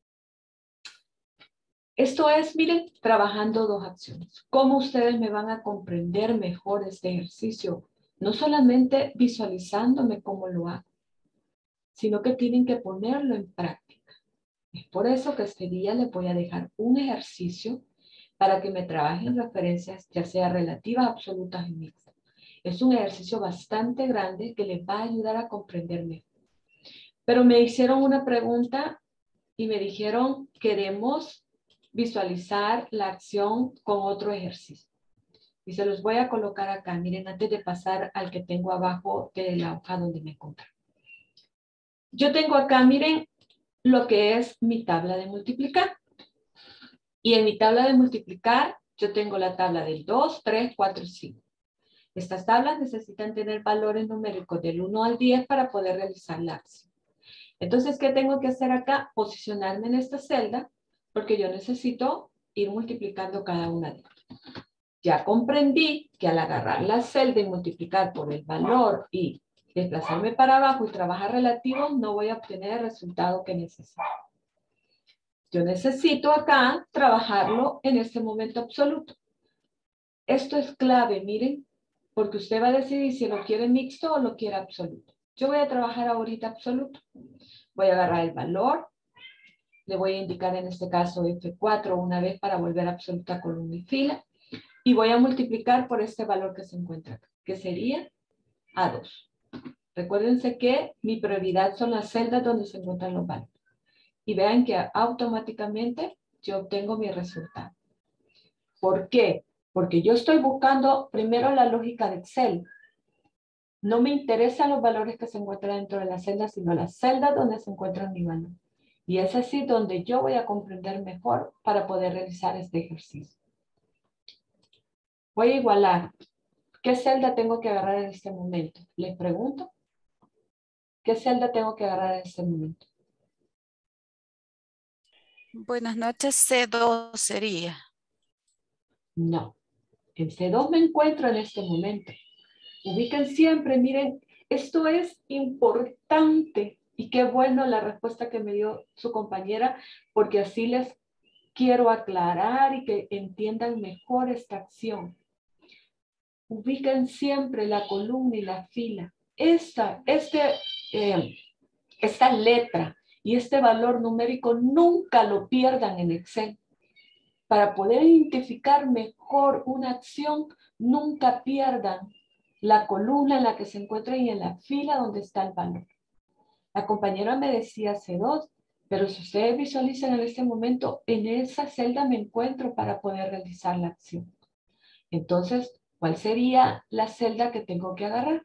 Esto es, miren, trabajando dos acciones. ¿Cómo ustedes me van a comprender mejor este ejercicio? No solamente visualizándome cómo lo hago, sino que tienen que ponerlo en práctica. Es por eso que este día les voy a dejar un ejercicio para que me trabajen referencias, ya sea relativas, absolutas y mixtas. Es un ejercicio bastante grande que les va a ayudar a comprenderme. Pero me hicieron una pregunta y me dijeron, queremos visualizar la acción con otro ejercicio. Y se los voy a colocar acá. Miren, antes de pasar al que tengo abajo de la hoja donde me encontré. Yo tengo acá, miren, lo que es mi tabla de multiplicar. Y en mi tabla de multiplicar, yo tengo la tabla del 2, 3, 4 y 5. Estas tablas necesitan tener valores numéricos del 1 al 10 para poder realizar la acción. Entonces, ¿qué tengo que hacer acá? Posicionarme en esta celda, porque yo necesito ir multiplicando cada una de ellas. Ya comprendí que al agarrar la celda y multiplicar por el valor y desplazarme para abajo y trabajar relativos, no voy a obtener el resultado que necesito. Yo necesito acá trabajarlo en este momento absoluto. Esto es clave, miren, porque usted va a decidir si lo quiere mixto o lo quiere absoluto. Yo voy a trabajar ahorita absoluto. Voy a agarrar el valor, le voy a indicar en este caso F4 una vez para volver a absoluta columna y fila, y voy a multiplicar por este valor que se encuentra acá, que sería A2. Recuérdense que mi prioridad son las celdas donde se encuentran los valores. Y vean que automáticamente yo obtengo mi resultado. ¿Por qué? Porque yo estoy buscando primero la lógica de Excel. No me interesan los valores que se encuentran dentro de la celda, sino las celdas donde se encuentran mi valor. Y es así donde yo voy a comprender mejor para poder realizar este ejercicio. Voy a igualar. ¿Qué celda tengo que agarrar en este momento? Les pregunto. ¿Qué celda tengo que agarrar en este momento? Buenas noches, C2 sería. No. En C2 me encuentro en este momento. Ubiquen siempre, miren, esto es importante. Y qué bueno la respuesta que me dio su compañera, porque así les quiero aclarar y que entiendan mejor esta acción. Ubiquen siempre la columna y la fila. Esta letra y este valor numérico nunca lo pierdan en Excel. Para poder identificar mejor una acción, nunca pierdan la columna en la que se encuentra y en la fila donde está el valor. La compañera me decía C2, pero si ustedes visualizan en este momento, en esa celda me encuentro para poder realizar la acción. Entonces, ¿cuál sería la celda que tengo que agarrar?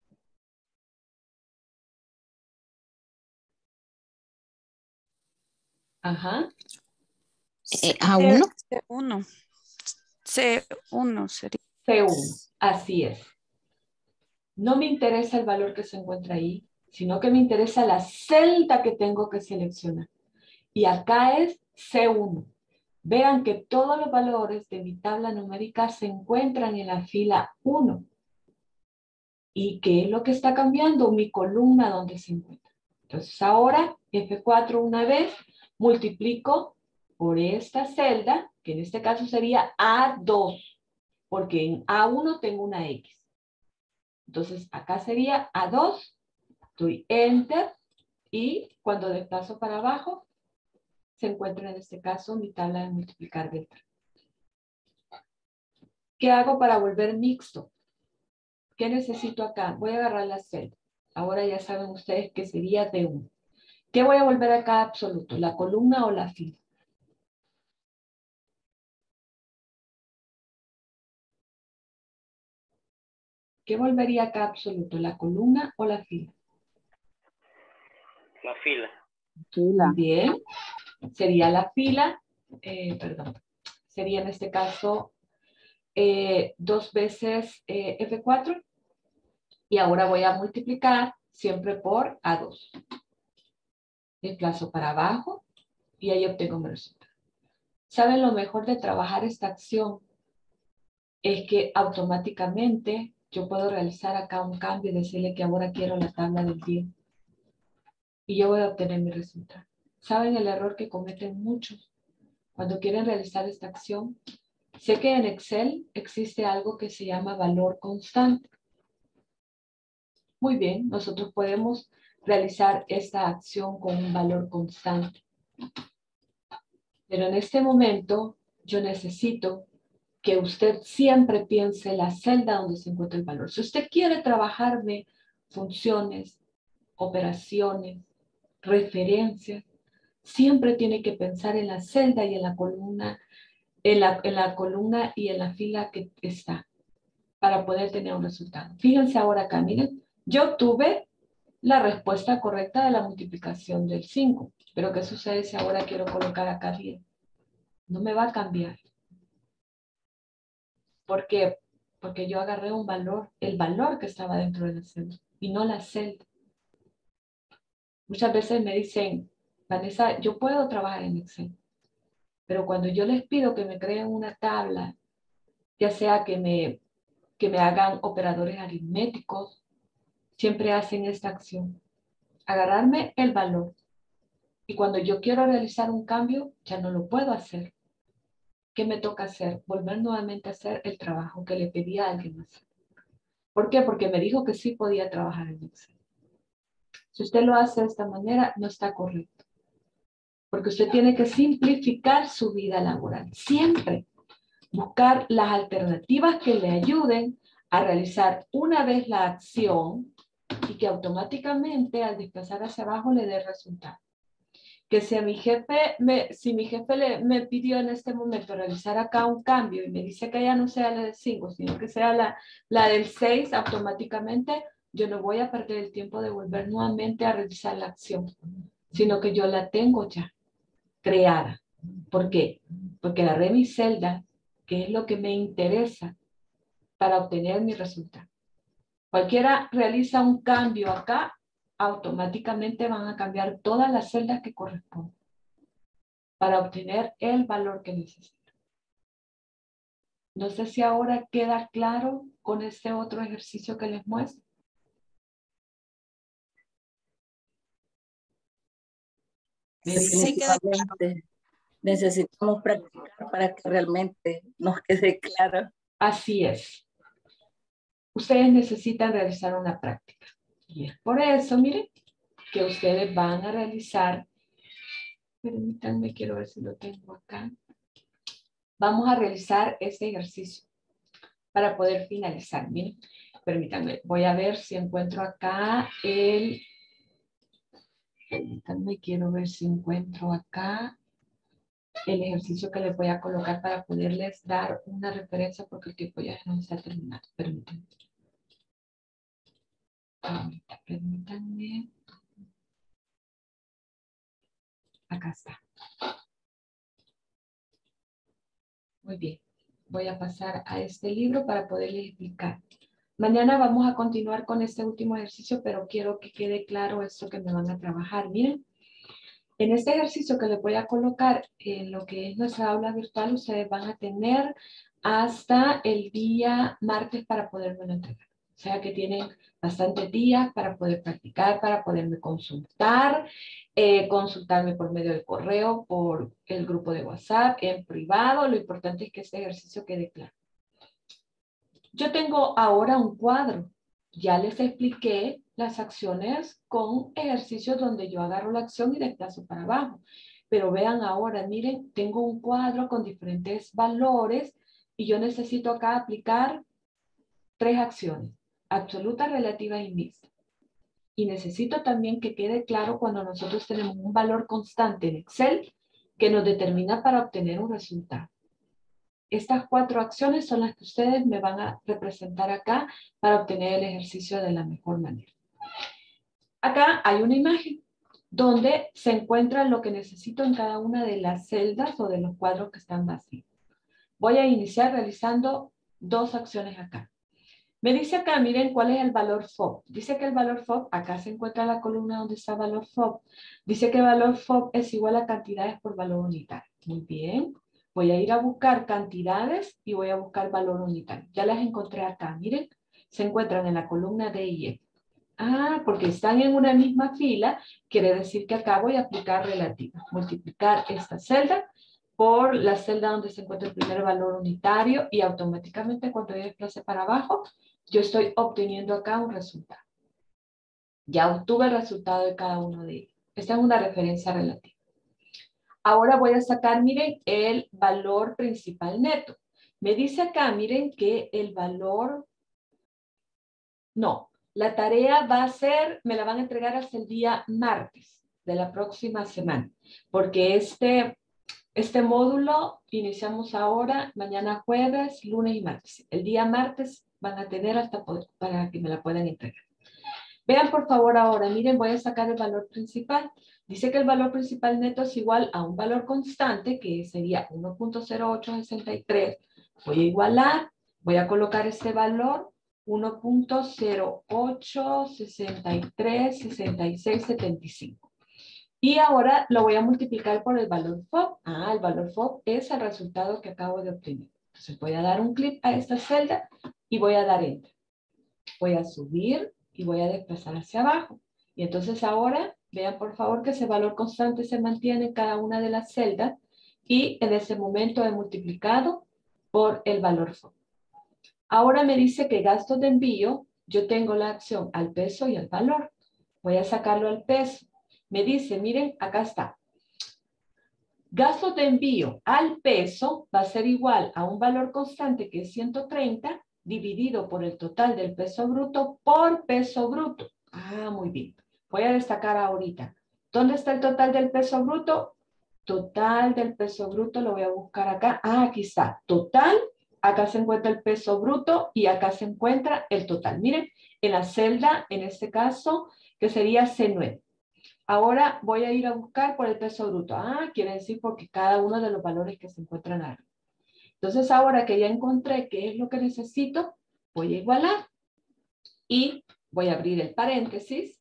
Ajá. A1. C1. C1 sería. C1, así es. No me interesa el valor que se encuentra ahí, sino que me interesa la celda que tengo que seleccionar. Y acá es C1. Vean que todos los valores de mi tabla numérica se encuentran en la fila 1. ¿Y qué es lo que está cambiando? Mi columna donde se encuentra. Entonces ahora F4 una vez, multiplico por esta celda, que en este caso sería A2, porque en A1 tengo una X. Entonces acá sería A2, doy Enter, y cuando desplazo para abajo, se encuentra en este caso mi tabla de multiplicar delta. ¿Qué hago para volver mixto? ¿Qué necesito acá? Voy a agarrar la celda. Ahora ya saben ustedes que sería D1. ¿Qué voy a volver acá absoluto? ¿La columna o la fila? ¿Qué volvería acá absoluto? ¿La columna o la fila? La fila. Fila. Bien. Sería la fila, sería en este caso 2 veces F4. Y ahora voy a multiplicar siempre por A2. Desplazo para abajo y ahí obtengo mi resultado. ¿Saben lo mejor de trabajar esta acción? Es que automáticamente yo puedo realizar acá un cambio y decirle que ahora quiero la tabla del día. Y yo voy a obtener mi resultado. ¿Saben el error que cometen muchos cuando quieren realizar esta acción? Sé que en Excel existe algo que se llama valor constante. Muy bien, nosotros podemos realizar esta acción con un valor constante. Pero en este momento yo necesito que usted siempre piense la celda donde se encuentra el valor. Si usted quiere trabajarme funciones, operaciones, referencias, siempre tiene que pensar en la celda y en la columna, en la columna y en la fila que está para poder tener un resultado. Fíjense ahora acá, miren, yo obtuve la respuesta correcta de la multiplicación del 5. Pero ¿qué sucede si ahora quiero colocar acá 10? No me va a cambiar. ¿Por qué? Porque yo agarré un valor, el valor que estaba dentro de la celda y no la celda. Muchas veces me dicen, Vanessa, yo puedo trabajar en Excel, pero cuando yo les pido que me creen una tabla, ya sea que me hagan operadores aritméticos, siempre hacen esta acción. Agarrarme el valor. Y cuando yo quiero realizar un cambio, ya no lo puedo hacer. ¿Qué me toca hacer? Volver nuevamente a hacer el trabajo que le pedí a alguien más. ¿Por qué? Porque me dijo que sí podía trabajar en Excel. Si usted lo hace de esta manera, no está correcto. Porque usted tiene que simplificar su vida laboral. Siempre buscar las alternativas que le ayuden a realizar una vez la acción y que automáticamente al desplazar hacia abajo le dé resultado. Que si a mi jefe, me pidió en este momento realizar acá un cambio y me dice que ya no sea la del 5, sino que sea la del 6, automáticamente yo no voy a perder el tiempo de volver nuevamente a realizar la acción, sino que yo la tengo ya creada. ¿Por qué? Porque agarré mi celda, que es lo que me interesa para obtener mi resultado. Cualquiera realiza un cambio acá, automáticamente van a cambiar todas las celdas que corresponden para obtener el valor que necesita. No sé si ahora queda claro con este otro ejercicio que les muestro. Definitivamente necesitamos practicar para que realmente nos quede claro. Así es. Ustedes necesitan realizar una práctica. Y es por eso, miren, que ustedes van a realizar. Permítanme, quiero ver si lo tengo acá. Vamos a realizar este ejercicio para poder finalizar. Miren, permítanme, voy a ver si encuentro acá el... Permítanme, quiero ver si encuentro acá el ejercicio que les voy a colocar para poderles dar una referencia porque el tiempo ya no está terminado. Permítanme. Permítanme. Acá está. Muy bien. Voy a pasar a este libro para poderles explicar. Mañana vamos a continuar con este último ejercicio, pero quiero que quede claro esto que me van a trabajar. Miren, en este ejercicio que les voy a colocar en lo que es nuestra aula virtual, ustedes van a tener hasta el día martes para podérmelo entregar. O sea que tienen bastantes días para poder practicar, para poderme consultar, consultarme por medio del correo, por el grupo de WhatsApp, en privado. Lo importante es que este ejercicio quede claro. Yo tengo ahora un cuadro. Ya les expliqué las acciones con ejercicios donde yo agarro la acción y desplazo para abajo. Pero vean ahora, miren, tengo un cuadro con diferentes valores y yo necesito acá aplicar 3 acciones: absoluta, relativa y mixta. Y necesito también que quede claro cuando nosotros tenemos un valor constante en Excel que nos determina para obtener un resultado. Estas 4 acciones son las que ustedes me van a representar acá para obtener el ejercicio de la mejor manera. Acá hay una imagen donde se encuentra lo que necesito en cada una de las celdas o de los cuadros que están vacíos. Voy a iniciar realizando 2 acciones acá. Me dice acá, miren cuál es el valor FOB. Dice que el valor FOB, acá se encuentra la columna donde está valor FOB. Dice que el valor FOB es igual a cantidades por valor unitario. Muy bien. Voy a ir a buscar cantidades y voy a buscar valor unitario. Ya las encontré acá, miren. Se encuentran en la columna D y E. Ah, porque están en una misma fila, quiere decir que acá voy a aplicar relativa. Multiplicar esta celda por la celda donde se encuentra el primer valor unitario y automáticamente cuando yo desplace para abajo, yo estoy obteniendo acá un resultado. Ya obtuve el resultado de cada uno de ellos. Esta es una referencia relativa. Ahora voy a sacar, miren, el valor principal neto. Me dice acá, miren, que el valor... No, la tarea va a ser, me la van a entregar hasta el día martes de la próxima semana. Porque este módulo iniciamos ahora, mañana jueves, lunes y martes. El día martes van a tener hasta para que me la puedan entregar. Vean por favor ahora, miren, voy a sacar el valor principal. Dice que el valor principal neto es igual a un valor constante que sería 1.0863. Voy a igualar, voy a colocar este valor 1.08636675. Y ahora lo voy a multiplicar por el valor FOB. Ah, el valor FOB es el resultado que acabo de obtener. Entonces voy a dar un clic a esta celda y voy a dar Enter. Voy a subir y voy a desplazar hacia abajo. Y entonces ahora, vean por favor que ese valor constante se mantiene en cada una de las celdas y en ese momento he multiplicado por el valor FOB. Ahora me dice que gastos de envío yo tengo la acción al peso y al valor. Voy a sacarlo al peso. Me dice, miren, acá está. Gastos de envío al peso va a ser igual a un valor constante que es 130 dividido por el total del peso bruto por peso bruto. Ah, muy bien. Voy a destacar ahorita. ¿Dónde está el total del peso bruto? Total del peso bruto lo voy a buscar acá. Ah, aquí está. Total. Acá se encuentra el peso bruto y acá se encuentra el total. Miren, en la celda, en este caso, que sería C9. Ahora voy a ir a buscar por el peso bruto. Ah, quiere decir porque cada uno de los valores que se encuentran ahí. Entonces ahora que ya encontré qué es lo que necesito, voy a igualar. Y voy a abrir el paréntesis.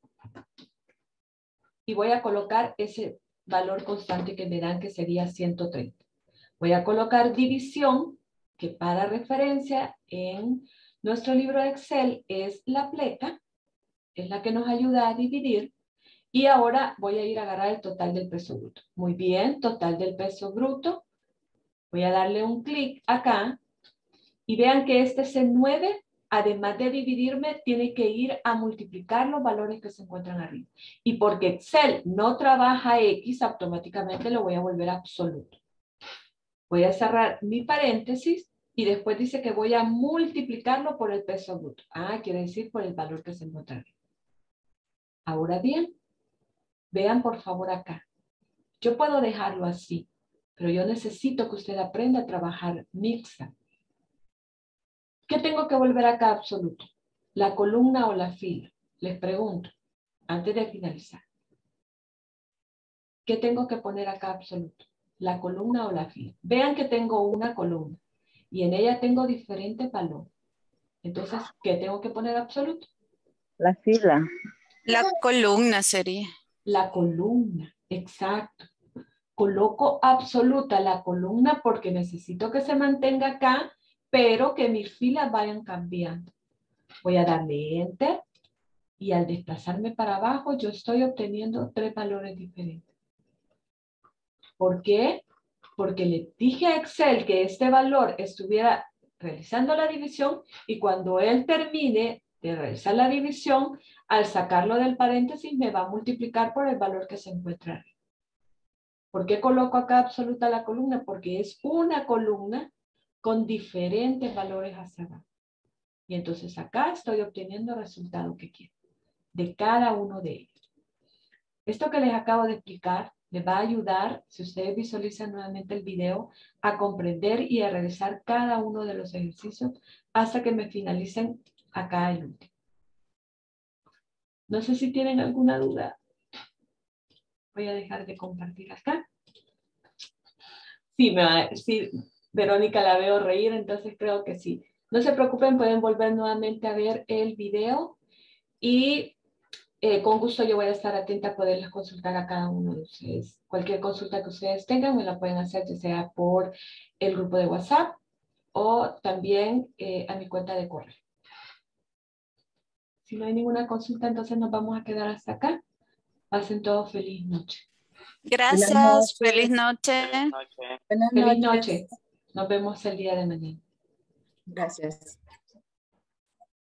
Y voy a colocar ese valor constante que me dan que sería 130. Voy a colocar división, que para referencia en nuestro libro de Excel es la pleca, es la que nos ayuda a dividir. Y ahora voy a ir a agarrar el total del peso bruto. Muy bien, total del peso bruto. Voy a darle un clic acá. Y vean que este C9, además de dividirme, tiene que ir a multiplicar los valores que se encuentran arriba. Y porque Excel no trabaja X, automáticamente lo voy a volver absoluto. Voy a cerrar mi paréntesis y después dice que voy a multiplicarlo por el peso bruto. Ah, quiere decir por el valor que se encuentra arriba. Ahora bien, vean por favor acá. Yo puedo dejarlo así, pero yo necesito que usted aprenda a trabajar mixta. ¿Qué tengo que volver acá absoluto? ¿La columna o la fila? Les pregunto, antes de finalizar. ¿Qué tengo que poner acá absoluto? ¿La columna o la fila? Vean que tengo una columna y en ella tengo diferentes valores. Entonces, ¿qué tengo que poner absoluto? La fila. La columna sería. La columna, exacto. Coloco absoluta la columna porque necesito que se mantenga acá, pero que mis filas vayan cambiando. Voy a darle Enter y al desplazarme para abajo yo estoy obteniendo 3 valores diferentes. ¿Por qué? Porque le dije a Excel que este valor estuviera realizando la división y cuando él termine de realizar la división, al sacarlo del paréntesis me va a multiplicar por el valor que se encuentra ahí. ¿Por qué coloco acá absoluta la columna? Porque es una columna con diferentes valores hacia abajo. Y entonces acá estoy obteniendo el resultado que quiero de cada uno de ellos. Esto que les acabo de explicar les va a ayudar, si ustedes visualizan nuevamente el video, a comprender y a realizar cada uno de los ejercicios hasta que me finalicen acá el último. No sé si tienen alguna duda. Voy a dejar de compartir acá. Sí, Verónica la veo reír, entonces creo que sí. No se preocupen, pueden volver nuevamente a ver el video y con gusto yo voy a estar atenta a poderles consultar a cada uno de ustedes. Cualquier consulta que ustedes tengan me la pueden hacer, ya sea por el grupo de WhatsApp o también a mi cuenta de correo. Si no hay ninguna consulta, entonces nos vamos a quedar hasta acá. Pasen todos feliz noche. Gracias, feliz noche. Buenas Feliz noches. noche. Nos vemos el día de mañana. Gracias.